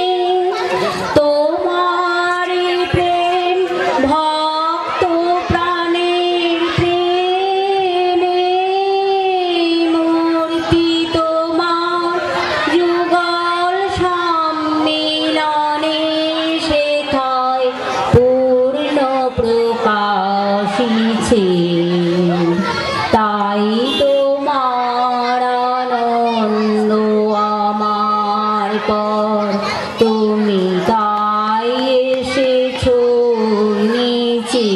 তোমার প্রেম ভক্ত প্রাণের প্রেমে, মূর্তি তোমার যুগল সম্মিলনে সেথায় পূর্ণ প্রকাশিছে। তাই তোমার আনন্দ আমার পর তুমি তাই এসেছো নিচে।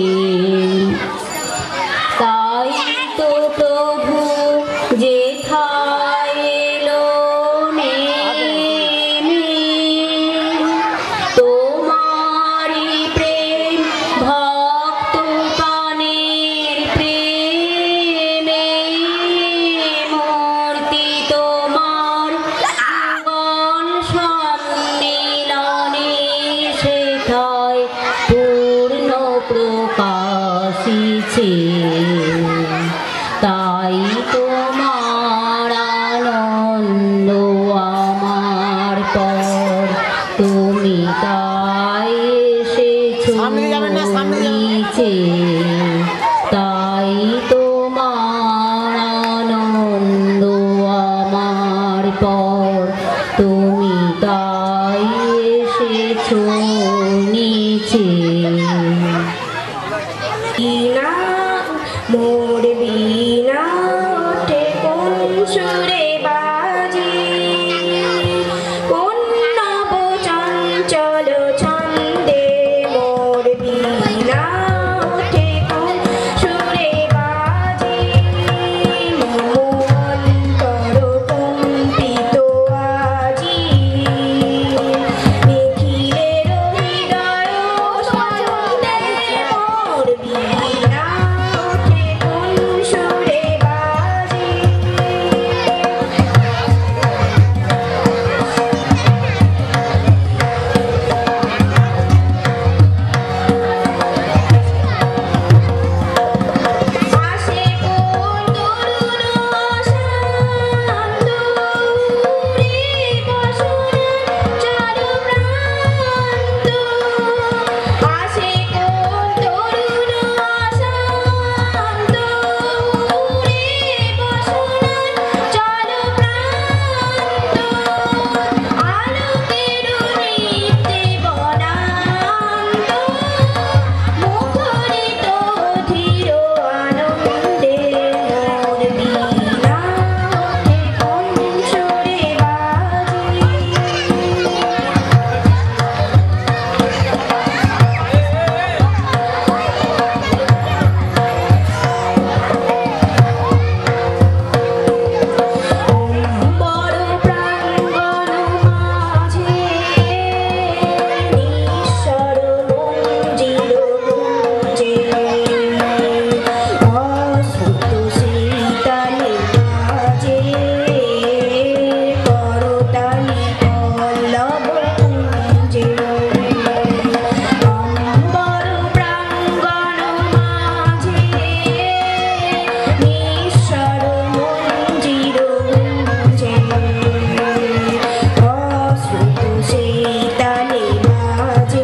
তাই তো প্রভু যেথায় এলো নেমে, তোমারি প্রেম ভক্ত প্রাণের প্রেমে, মূর্তি তোমার যুগল সম্মিলনে সেথায় পূর্ণ প্রকাশিছে। তাই তোমার আনন্দ আমার পর তুমি তাই এসেছো নিচে। তাই তোমার আনন্দ আমার পর তুমি তাই সবাই এসেছো নিচে বিনা মোর বিনা ওঠে কোন সুরে বাজে কোন নব চঞ্চল ছন্দে মোর বিনা ওঠে কোন সুরে বাজে মন তর কম্পিত আজি নিখিলের হৃদয় স্পন্দে মোর বিনা ওঠে কোন সুরে বাজে আসে কোন তরুণ শান্ত রে বসন চারু প্রান্ত আসে কোন তরুণ শান্ত রে বসন চারু প্রান্ত আলোকের নৃত্যে বনান্ত মুখরিত ধীর আনন্দে মোর বিনা ওঠে কোন সুরে বড় প্রাঙ্গণ মাঝে নিঃস্বর মঞ্জিল গুঞ্জে অশ্রুত শীতালে বাজে করতালি পল্লব কুঞ্জে বড় প্রাঙ্গণ মাঝে নিঃস্বর মঞ্জিল গুঞ্জে অশ্রুত শীতালে বাজে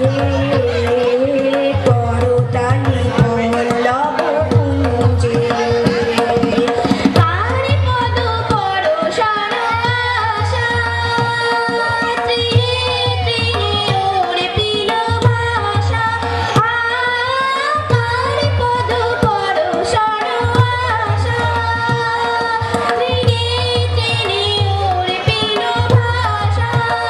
করতালি পল্লব কুঞ্জে কার পদ পরশন আশা ত্রিনে ত্রিনে ওরে পিল ভাষা কার পদ পরশন আশা ত্রিনে ত্রিনে ওরে পিল ভাষা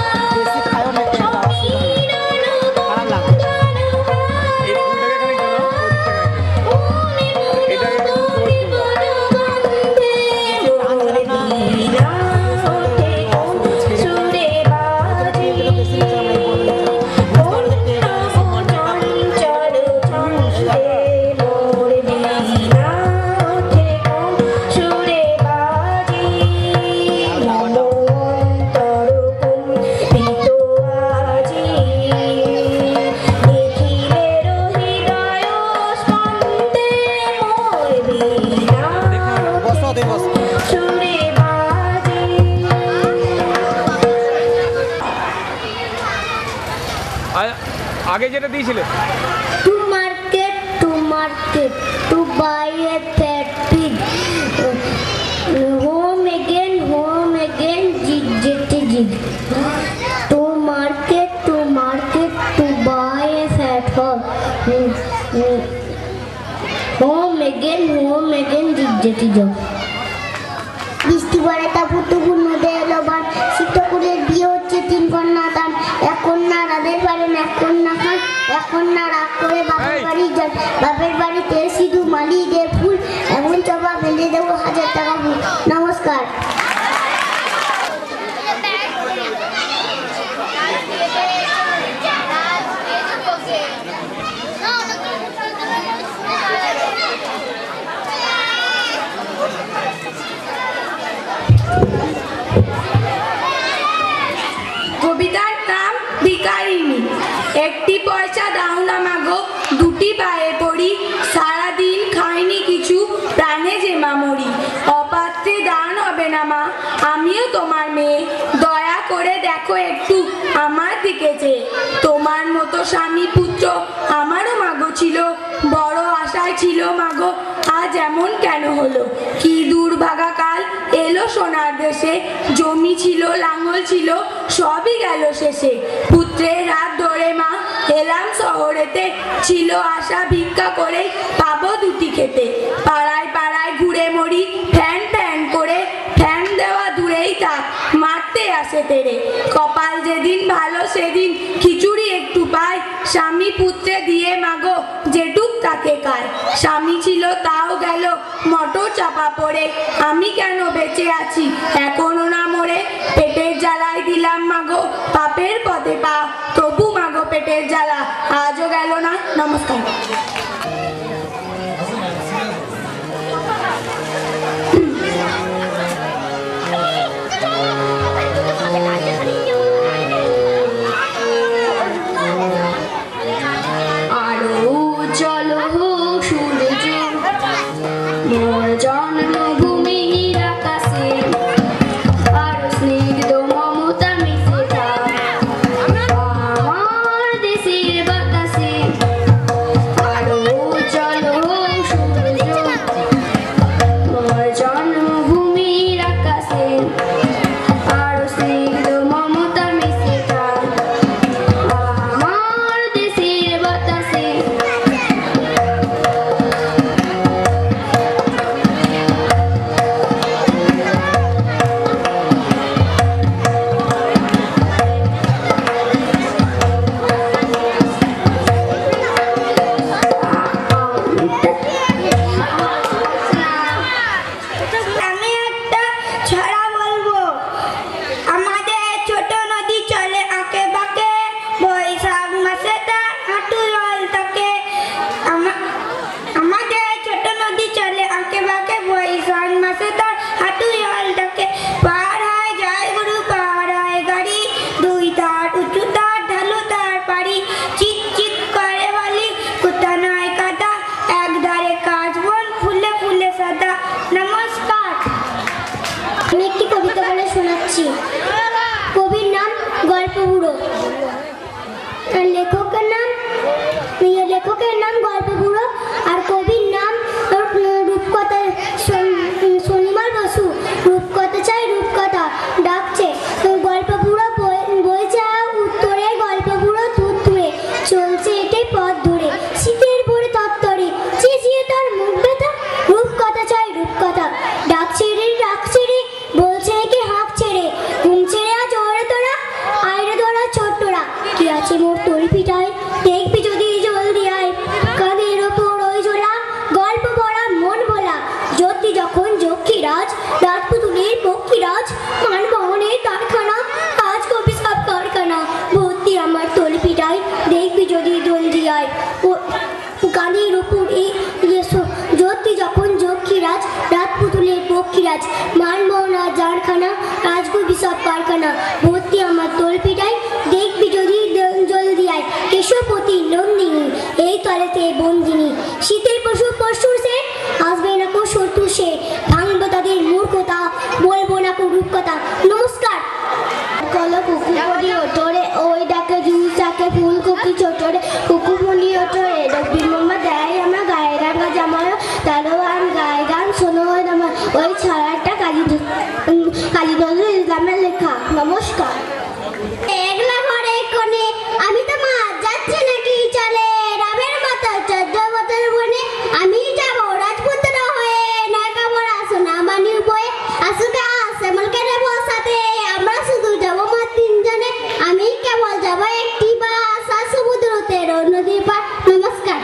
আগে যেটা দিয়েছিলে to market to buy a fat pig home again jig jig to market to buy a fat hog home again jig jig বৃষ্টি পড়ে তা পুতুপুর নদে এলো বান শীতকুরের বিয়ে হচ্ছে 3 কন্যা দান এক কন্যা রাধের পারেন এক কন্যা খান এক কন্যা রাগ করে বাপের বাড়ি যান বাপের বাড়িতে সিধু মালি দে ফুল এমন চাপা ফেলে দেবো 1000 টাকা ফুল নমস্কার কবিতার নাম ভিখারিনী। একটি পয়সা দাও না মাগো, দুটি পায়ে পড়ি, সারাদিন খাইনি কিছু, প্রাণে যে মা মরি। অপাত্রে দান হবে না মা, আমিও তোমার মেয়ে, দয়া করে দেখো একটু আমার দিকে চেয়ে। তোমার মতো স্বামী পুত্র আমারও মাগো ছিল, বড় আশায় ছিল মাগো, আজ এমন কেন হলো? কি দুর্ভাগা কাল এলো সোনার দেশে, জমি ছিল, লাঙল ছিল, সবই গেল শেষে। পুত্রের হাত ধরে মা এলাম শহরেতে, ছিল আশা ভিক্ষা করে পাবো দুটি খেতে। পাড়ায় পাড়ায় ঘুরে মরি ফ্যান ফ্যান করে, ফ্যান দেওয়া দূরেই থাক মারতে আসে তেরে। কপাল যেদিন ভালো সেদিন খিচুড়ি একটু পায়, স্বামী পুত্রে দিয়ে মাগো যেটুক তাকে খায়। স্বামী ছিল তাও গেল মোটর চাপা পড়ে, আমি কেন বেঁচে আছি এখনো না মরে। পেটের জ্বালায় দিলাম মাগো পাপের পথে পা, তবু মাগো পেটের জ্বালা আজও গেল না। নমস্কার। কবির নাম গল্প বুড়ো, লেখকের নাম গল্প বুড়ো, আর কবির নাম রূপকথা শনিবার বসু। রূপকথা চাই রূপকথা ডাকছে গল্প বুড়ো, বইছে উত্তরে গল্প বুড়ো তুত্তুরে, চলছে এটে পথ ধরে শীতের ভোরে তত্তরে, চেঁচিয়ে তার মুখ ব্যথা। রূপকথা চাই রূপকথা ডাকছে রে ডাকছে রে, বলছে একে হাঁক ছেড়ে, ঘুম ছেড়ে আজ ওরে তোরা আইরে তোরা ছোট্টরা। কি আছে মোর তোর পিঠায় দেখবি যদি জলদি আয়, কাঁধের ওপর ওই জোড়া গল্প পড়া মন ভোলা। জ্যোতি যখন যক্ষীরাজ, রাজপুতুলের পক্ষীরাজ, মান বহনে কারখানা, আজ কবি সব কারখানা। ভর্তি আমার তোর পিঠায় দেখবি যদি জলদি আয়, কাঁধের ওপর জ্যোতি যখন যক্ষীরাজ, রাজপুতুলের পক্ষীরাজ, মান বহনা জারখানা, রাজকবি সব কারখানা। ভর্তি আমার তোর পিঠায় দেখবি যদি জলদি আয়। কেশবতী নন্দিনী এই তলেতে বন্দিনী, শীতের পশু পশুর সে আসবে না কো শত্রু সে, ভাঙবো তাদের মূর্খতা বলবো না কো রূপকথা। নমস্কার। কলো কুকুমনি ওঠরে, ওই ডাকে জুস ডাকে ফুলকপি ছোটরে, কুকুমনি ওঠরে রবির মামা দেয় আমার গায়ে গান জামায়, তারওয়ান গায়ে গান শোনো আমার ওই ছড়াটা কালী নজরুল ইসলামের লেখা। নমস্কার। একলা ঘরে কোণে আমি তো মা যাচ্ছি নাকি চলে, রামের মাথা 14 বছর বনে আমি যাব রাজপুত্র হয়ে, নায়িকা বড়া সোনা বানির বয়ে আসুকা শ্যামলকে নেব সাথে, আমরা শুধু যাব মা তিনজনে, আমি কেবল যাব একটি বাস সমুদ্রতে নদী পার। নমস্কার।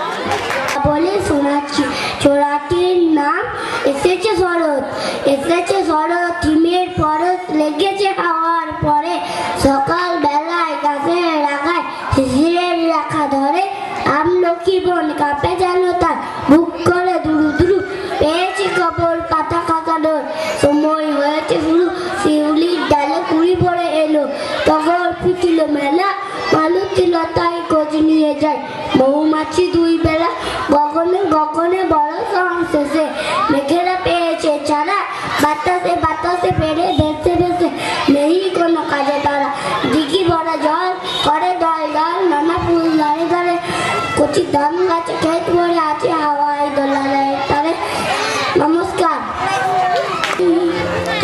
বলে শোনাচ্ছি ছোড়াটির নাম এসেছে শরৎ, এসেছে শরৎ, হিমের পরত লেগেছে হাওয়ার পরে, সকাল বেলায় গাছের রাখায় শিশিরের রাখা ধরে, আমলকি বন কাঁপে যেন তার বুক করে দুরু দুরু, পেয়েছি খবর পাতা খাতা ডোর, সময় হয়েছে শুরু, শিউলির ডালে কুড়ি পড়ে এলো, তখন পিটিল মেলা, মালতী লতায় খোঁজ নিয়ে যায়, মৌমাছি দুই বেলা গগনে গগনে বড় সং শেষে, মেঘেরা পেয়েছে চারা, বাতাসে বাতাসে পেরে ভেসে ভেসে, নেই কোনো কাজে তারা, দিঘি ভরা জল করে দল দল, নানা ফুল ধরে ধরে, কচি ধান গাছে ক্ষেত ভরে আছে হাওয়ায় দোলা দেয় তারে। নমস্কার।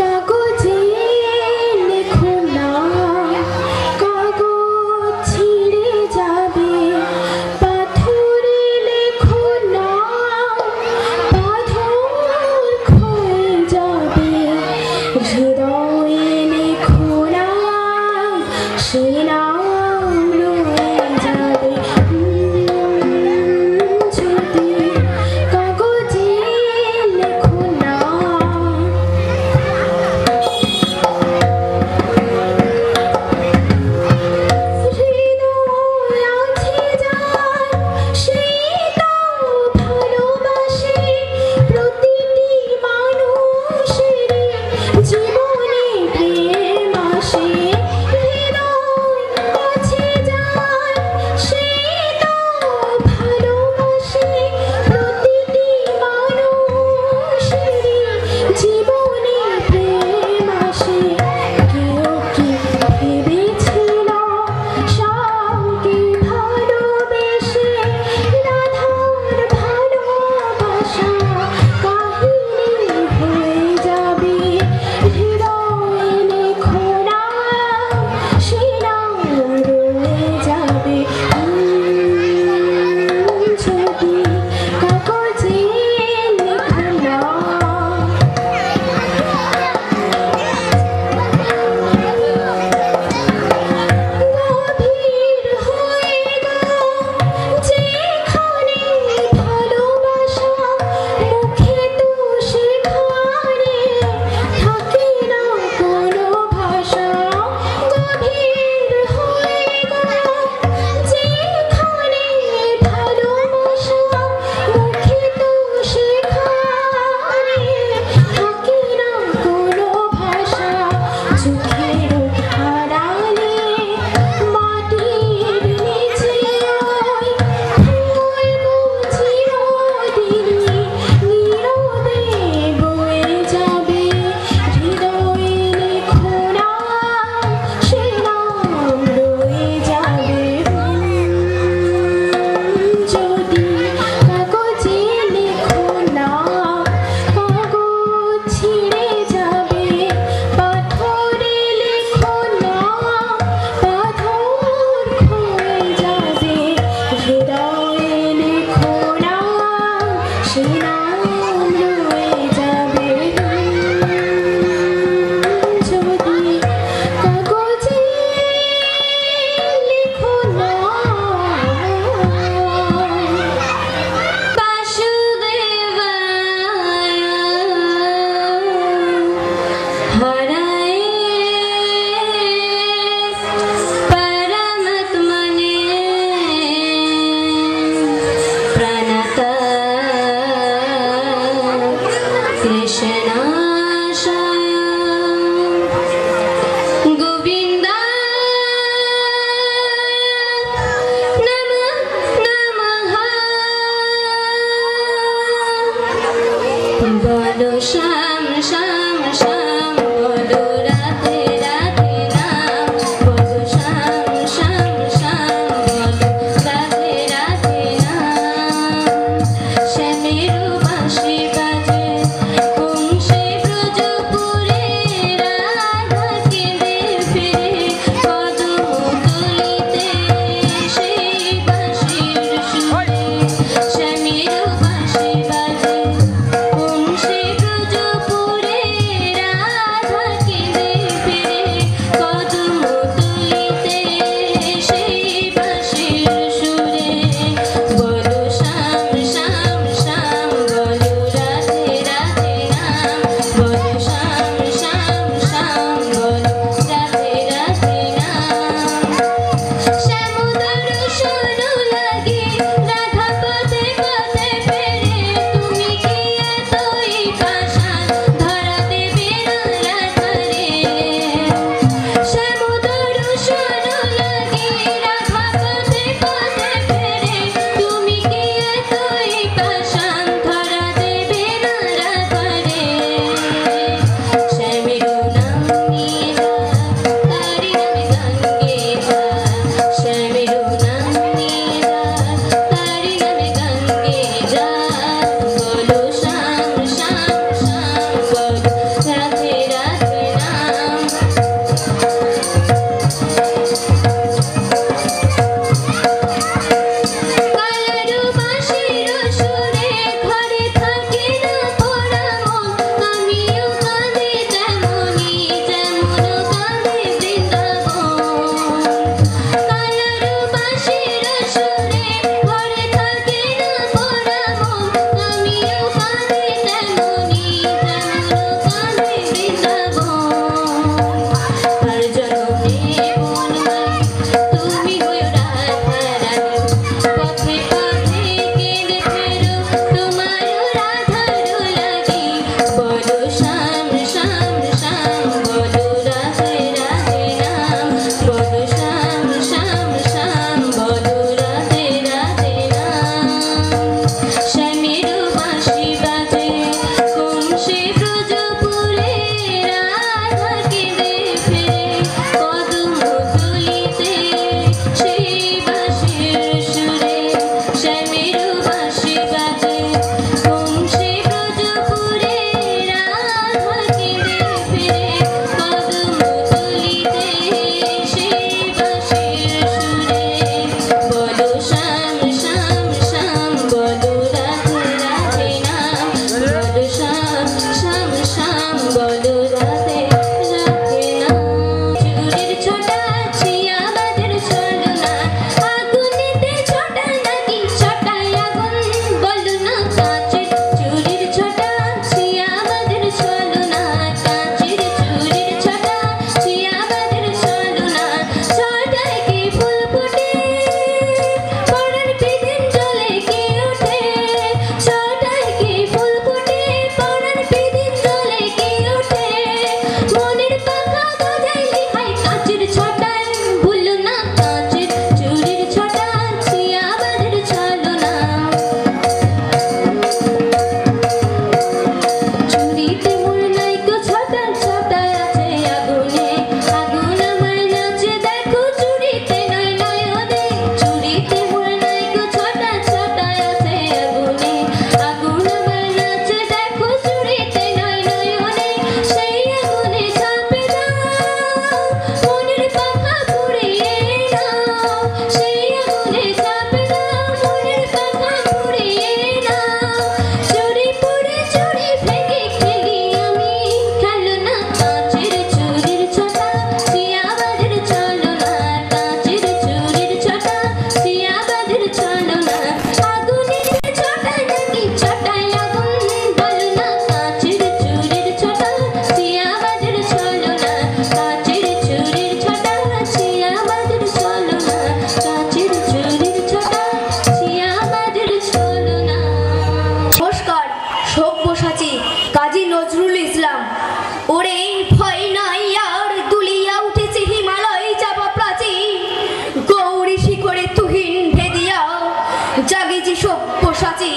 বাঁচি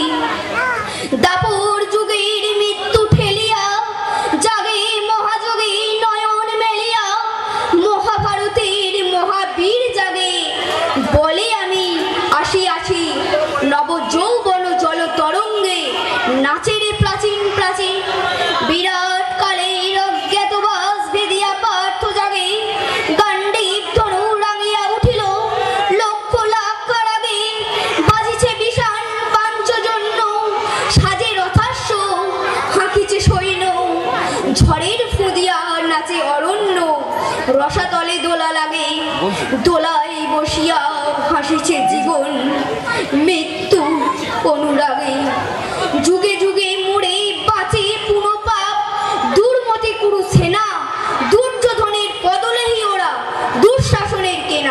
দাপর যুগের মৃত্যু ঠেলিয়া জাগে মহাযোগী নয়ন মেলিয়া মহাভারতের মহাবীর জাগে বলে আমি আসি নব যৌবন জল তরঙ্গে নাচেরে প্রাচীন প্রাচীন বিরাট কালের অজ্ঞাতবাস ভেদিয়া পার্থ জাগে গান্ডীব ধনু রাঙিয়া উঠিল লক্ষ লাখ কারাগে বাজিছে বিষাণ পাঞ্চজন্য সাজে রথাস্য হাঁকিছে সৈন্য ঝড়ের ফুদিয়া নাচে অরণ্য রসাতলে দোলা লাগে দোলায় বসিয়া হাসিছে জীবন মৃত্যু অনুরাগে যুগে যুগে মুড়ে বাঁচে পুনো পাপ দুর্মতি কুরু সেনা দুর্যোধনের পদলেহি ওরা দুঃশাসনের কেনা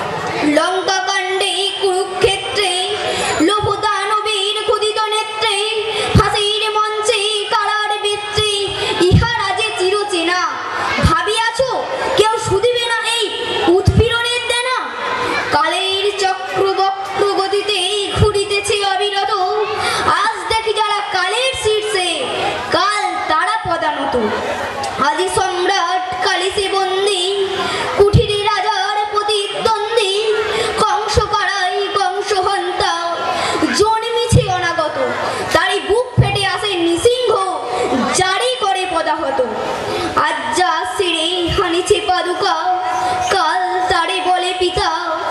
লঙ্কা কাণ্ডে কুরুক্ষেত্রে লোভ দানবীর ক্ষুদিত নেত্রে ফাঁসির মঞ্চে কারার বৃত্তি ইহা রাজে চিরচেনা ভাবিয়াছো কেউ শুধিবে না এই উৎপীড়নের দেনা কালের চক্রবক্র গতিতে ঘুরিতেছে অবিরত আজ দেখি যারা কালের শীর্ষে কাল তারা পদানত আদি সম্রাট কালিসে বন্দী কুঠিরে রাজার প্রতিদ্বন্দ্বী কংস কারাই কংস হন্তা জন্মিছে অনাগত তারই বুক ফেটে আসে নৃসিংহ জারি করে পদাহত আজ যা সিঁড়ে হানিছে পাদুকা কাল তারে বলে পিতা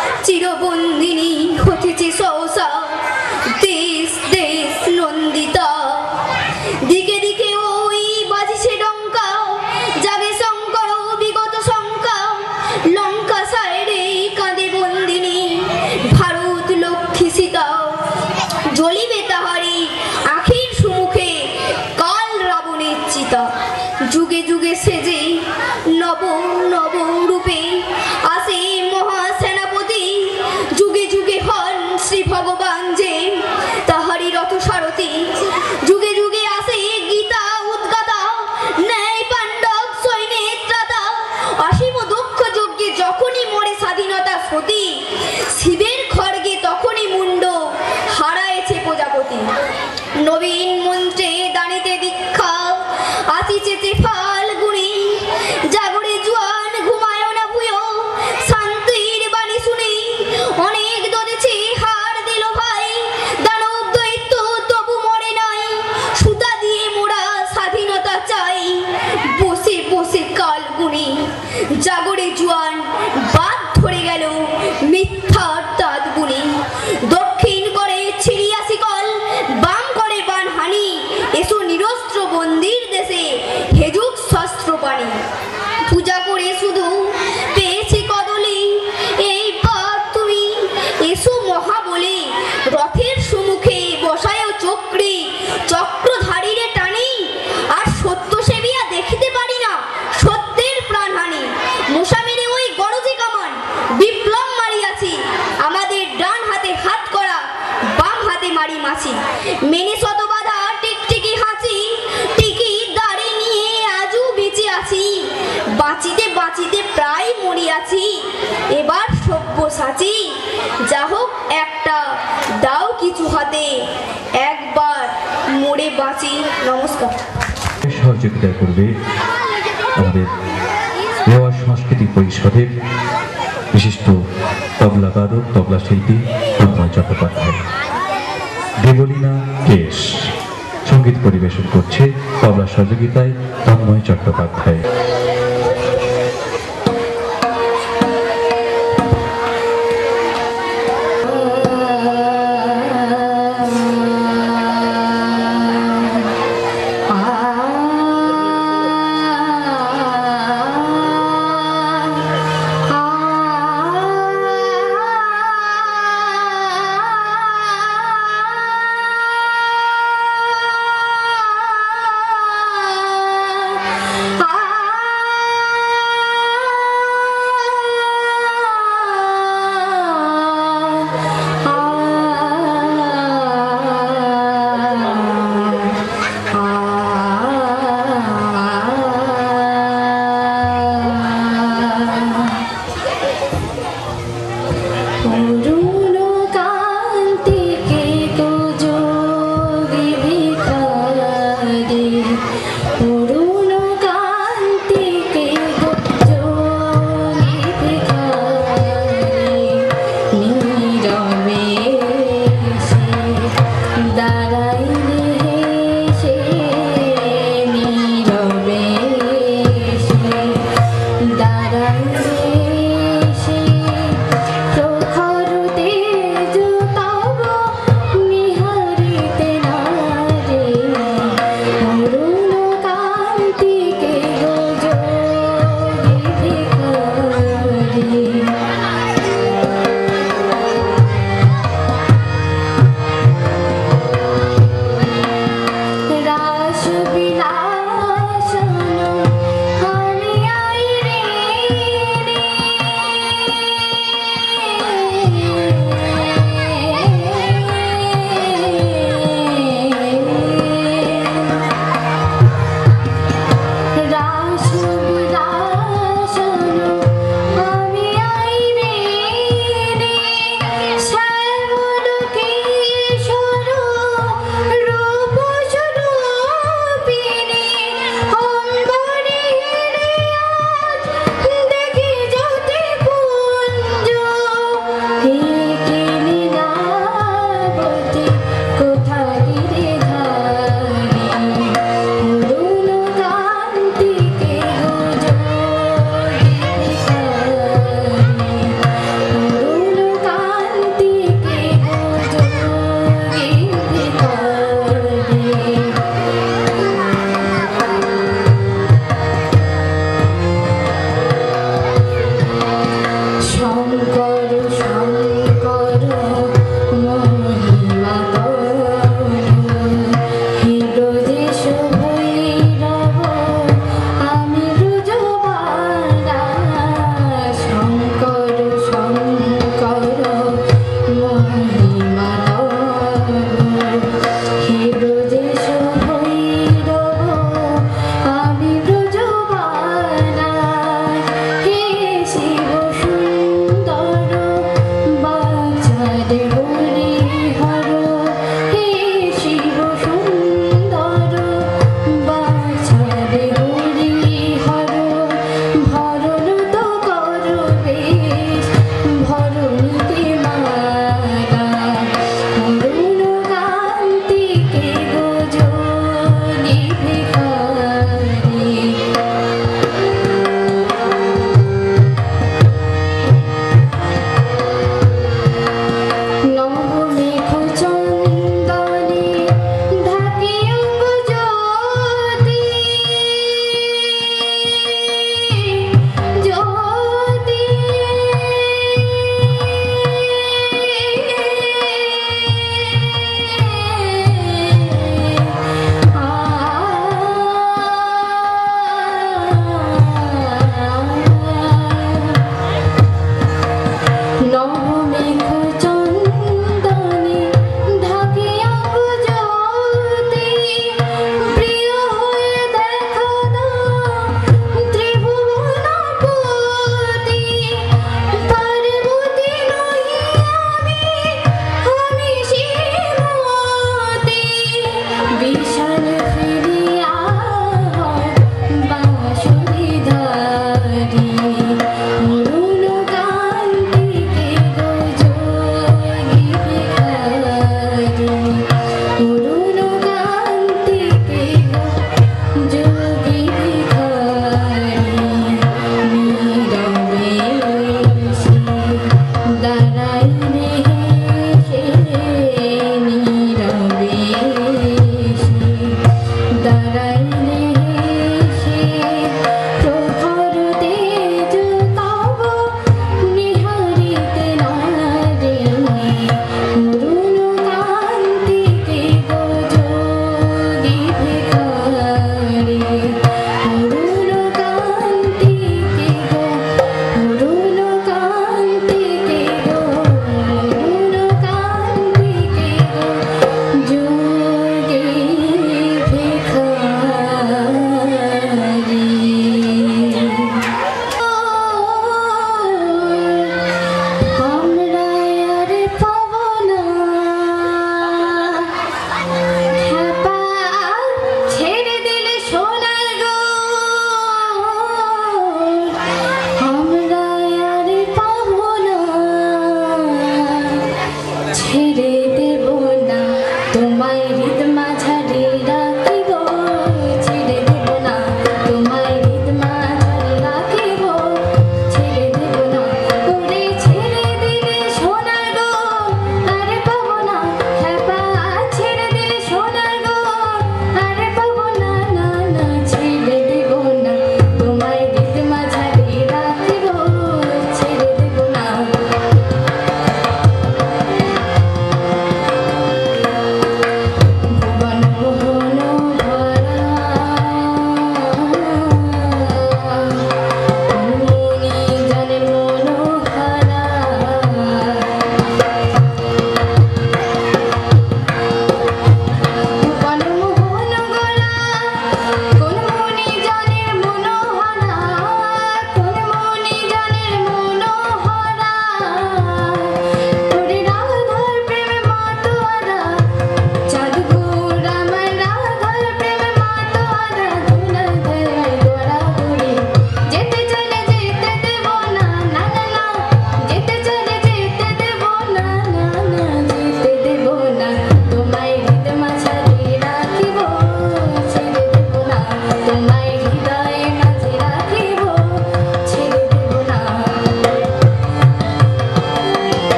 চিরবন্দিনী হতেছে সহসা দেশ দেশ নন্দিতা দিকে দিকে ওই বাজিছে ডঙ্কা জাগে শঙ্কর বিগত শঙ্কা লঙ্কা সাইরে কাঁদে বন্দিনী ভারত লক্ষ্মী সীতা জ্বলিবে তাহারি আখির সুমুখে কাল রাবণের চিতা যুগে যুগে সেজে নব নব রূপে আসে মহাসেনাপতি যুগে যুগে হন শ্রী ভগবান যে তাহারি রথ সারথি যুগে যুগে আসে গীতা উদ্গাতা ন্যায় পাণ্ডব সৈন্যের ত্রাতা অসীম দুঃখ যজ্ঞে যখনই মরে স্বাধীনতা সতী শিবের খড়গে তখনই মুন্ড হারায়েছে প্রজাপতি নবীন মন্ত্রে দানিতে দীক্ষা আসিছে ফাল্গুনি জাগরে জোয়ান ঘুমায় না ভুয়ো শান্তির বাণী শুনি অনেক দোদেছে হার দিল ভাই দানব দৈত্য তবু মরে নাই সুতা দিয়ে মোরা স্বাধীনতা চাই বসে বসে কাল গুনি জাগরে জোয়ান বাদ ধরে গেল মিথ্যার দাঁত গুনি দক্ষিণ করে ছিড়িয়া শিকল বাম করে বান হানি এসো নিরস্ত্র বন্দির দেশে হেজুক শস্ত্র পানি পূজা করে শুধু পেয়েছি কদলি এইবার তুমি এসো মহাবলী রথের সম্মুখে বসায় চক্রে চক্রধারীরে টানি আর সত্য সেবিয়া দেখিতে পারি না সত্যের প্রাণহানি মশা মেরে ওই গরজে কামান বিপ্লব মারিয়াছি আমাদের ডান হাতে হাত করা বাম হাতে মারি মাছি মেনে শত বাধা টিকটিকি হাঁচি টিকি দাড়ি নিয়ে আজও বেঁচে আছি বাঁচিতে বাঁচিতে প্রায় মরিয়াছি এবার সব্যসাচী যা হোক একটা দাও কিছু হাতে একবার মরে বাঁচি নমস্কার সহযোগিতা করবে আমাদের রেওয়াজ সাংস্কৃতিক পরিষদের বিশিষ্ট তবলা বাদক তবলা শিল্পী তন্ময় চট্টোপাধ্যায় দেবলীনা কেশ সঙ্গীত পরিবেশন করছে তবলা সহযোগিতায় তন্ময় চট্টোপাধ্যায় Oh,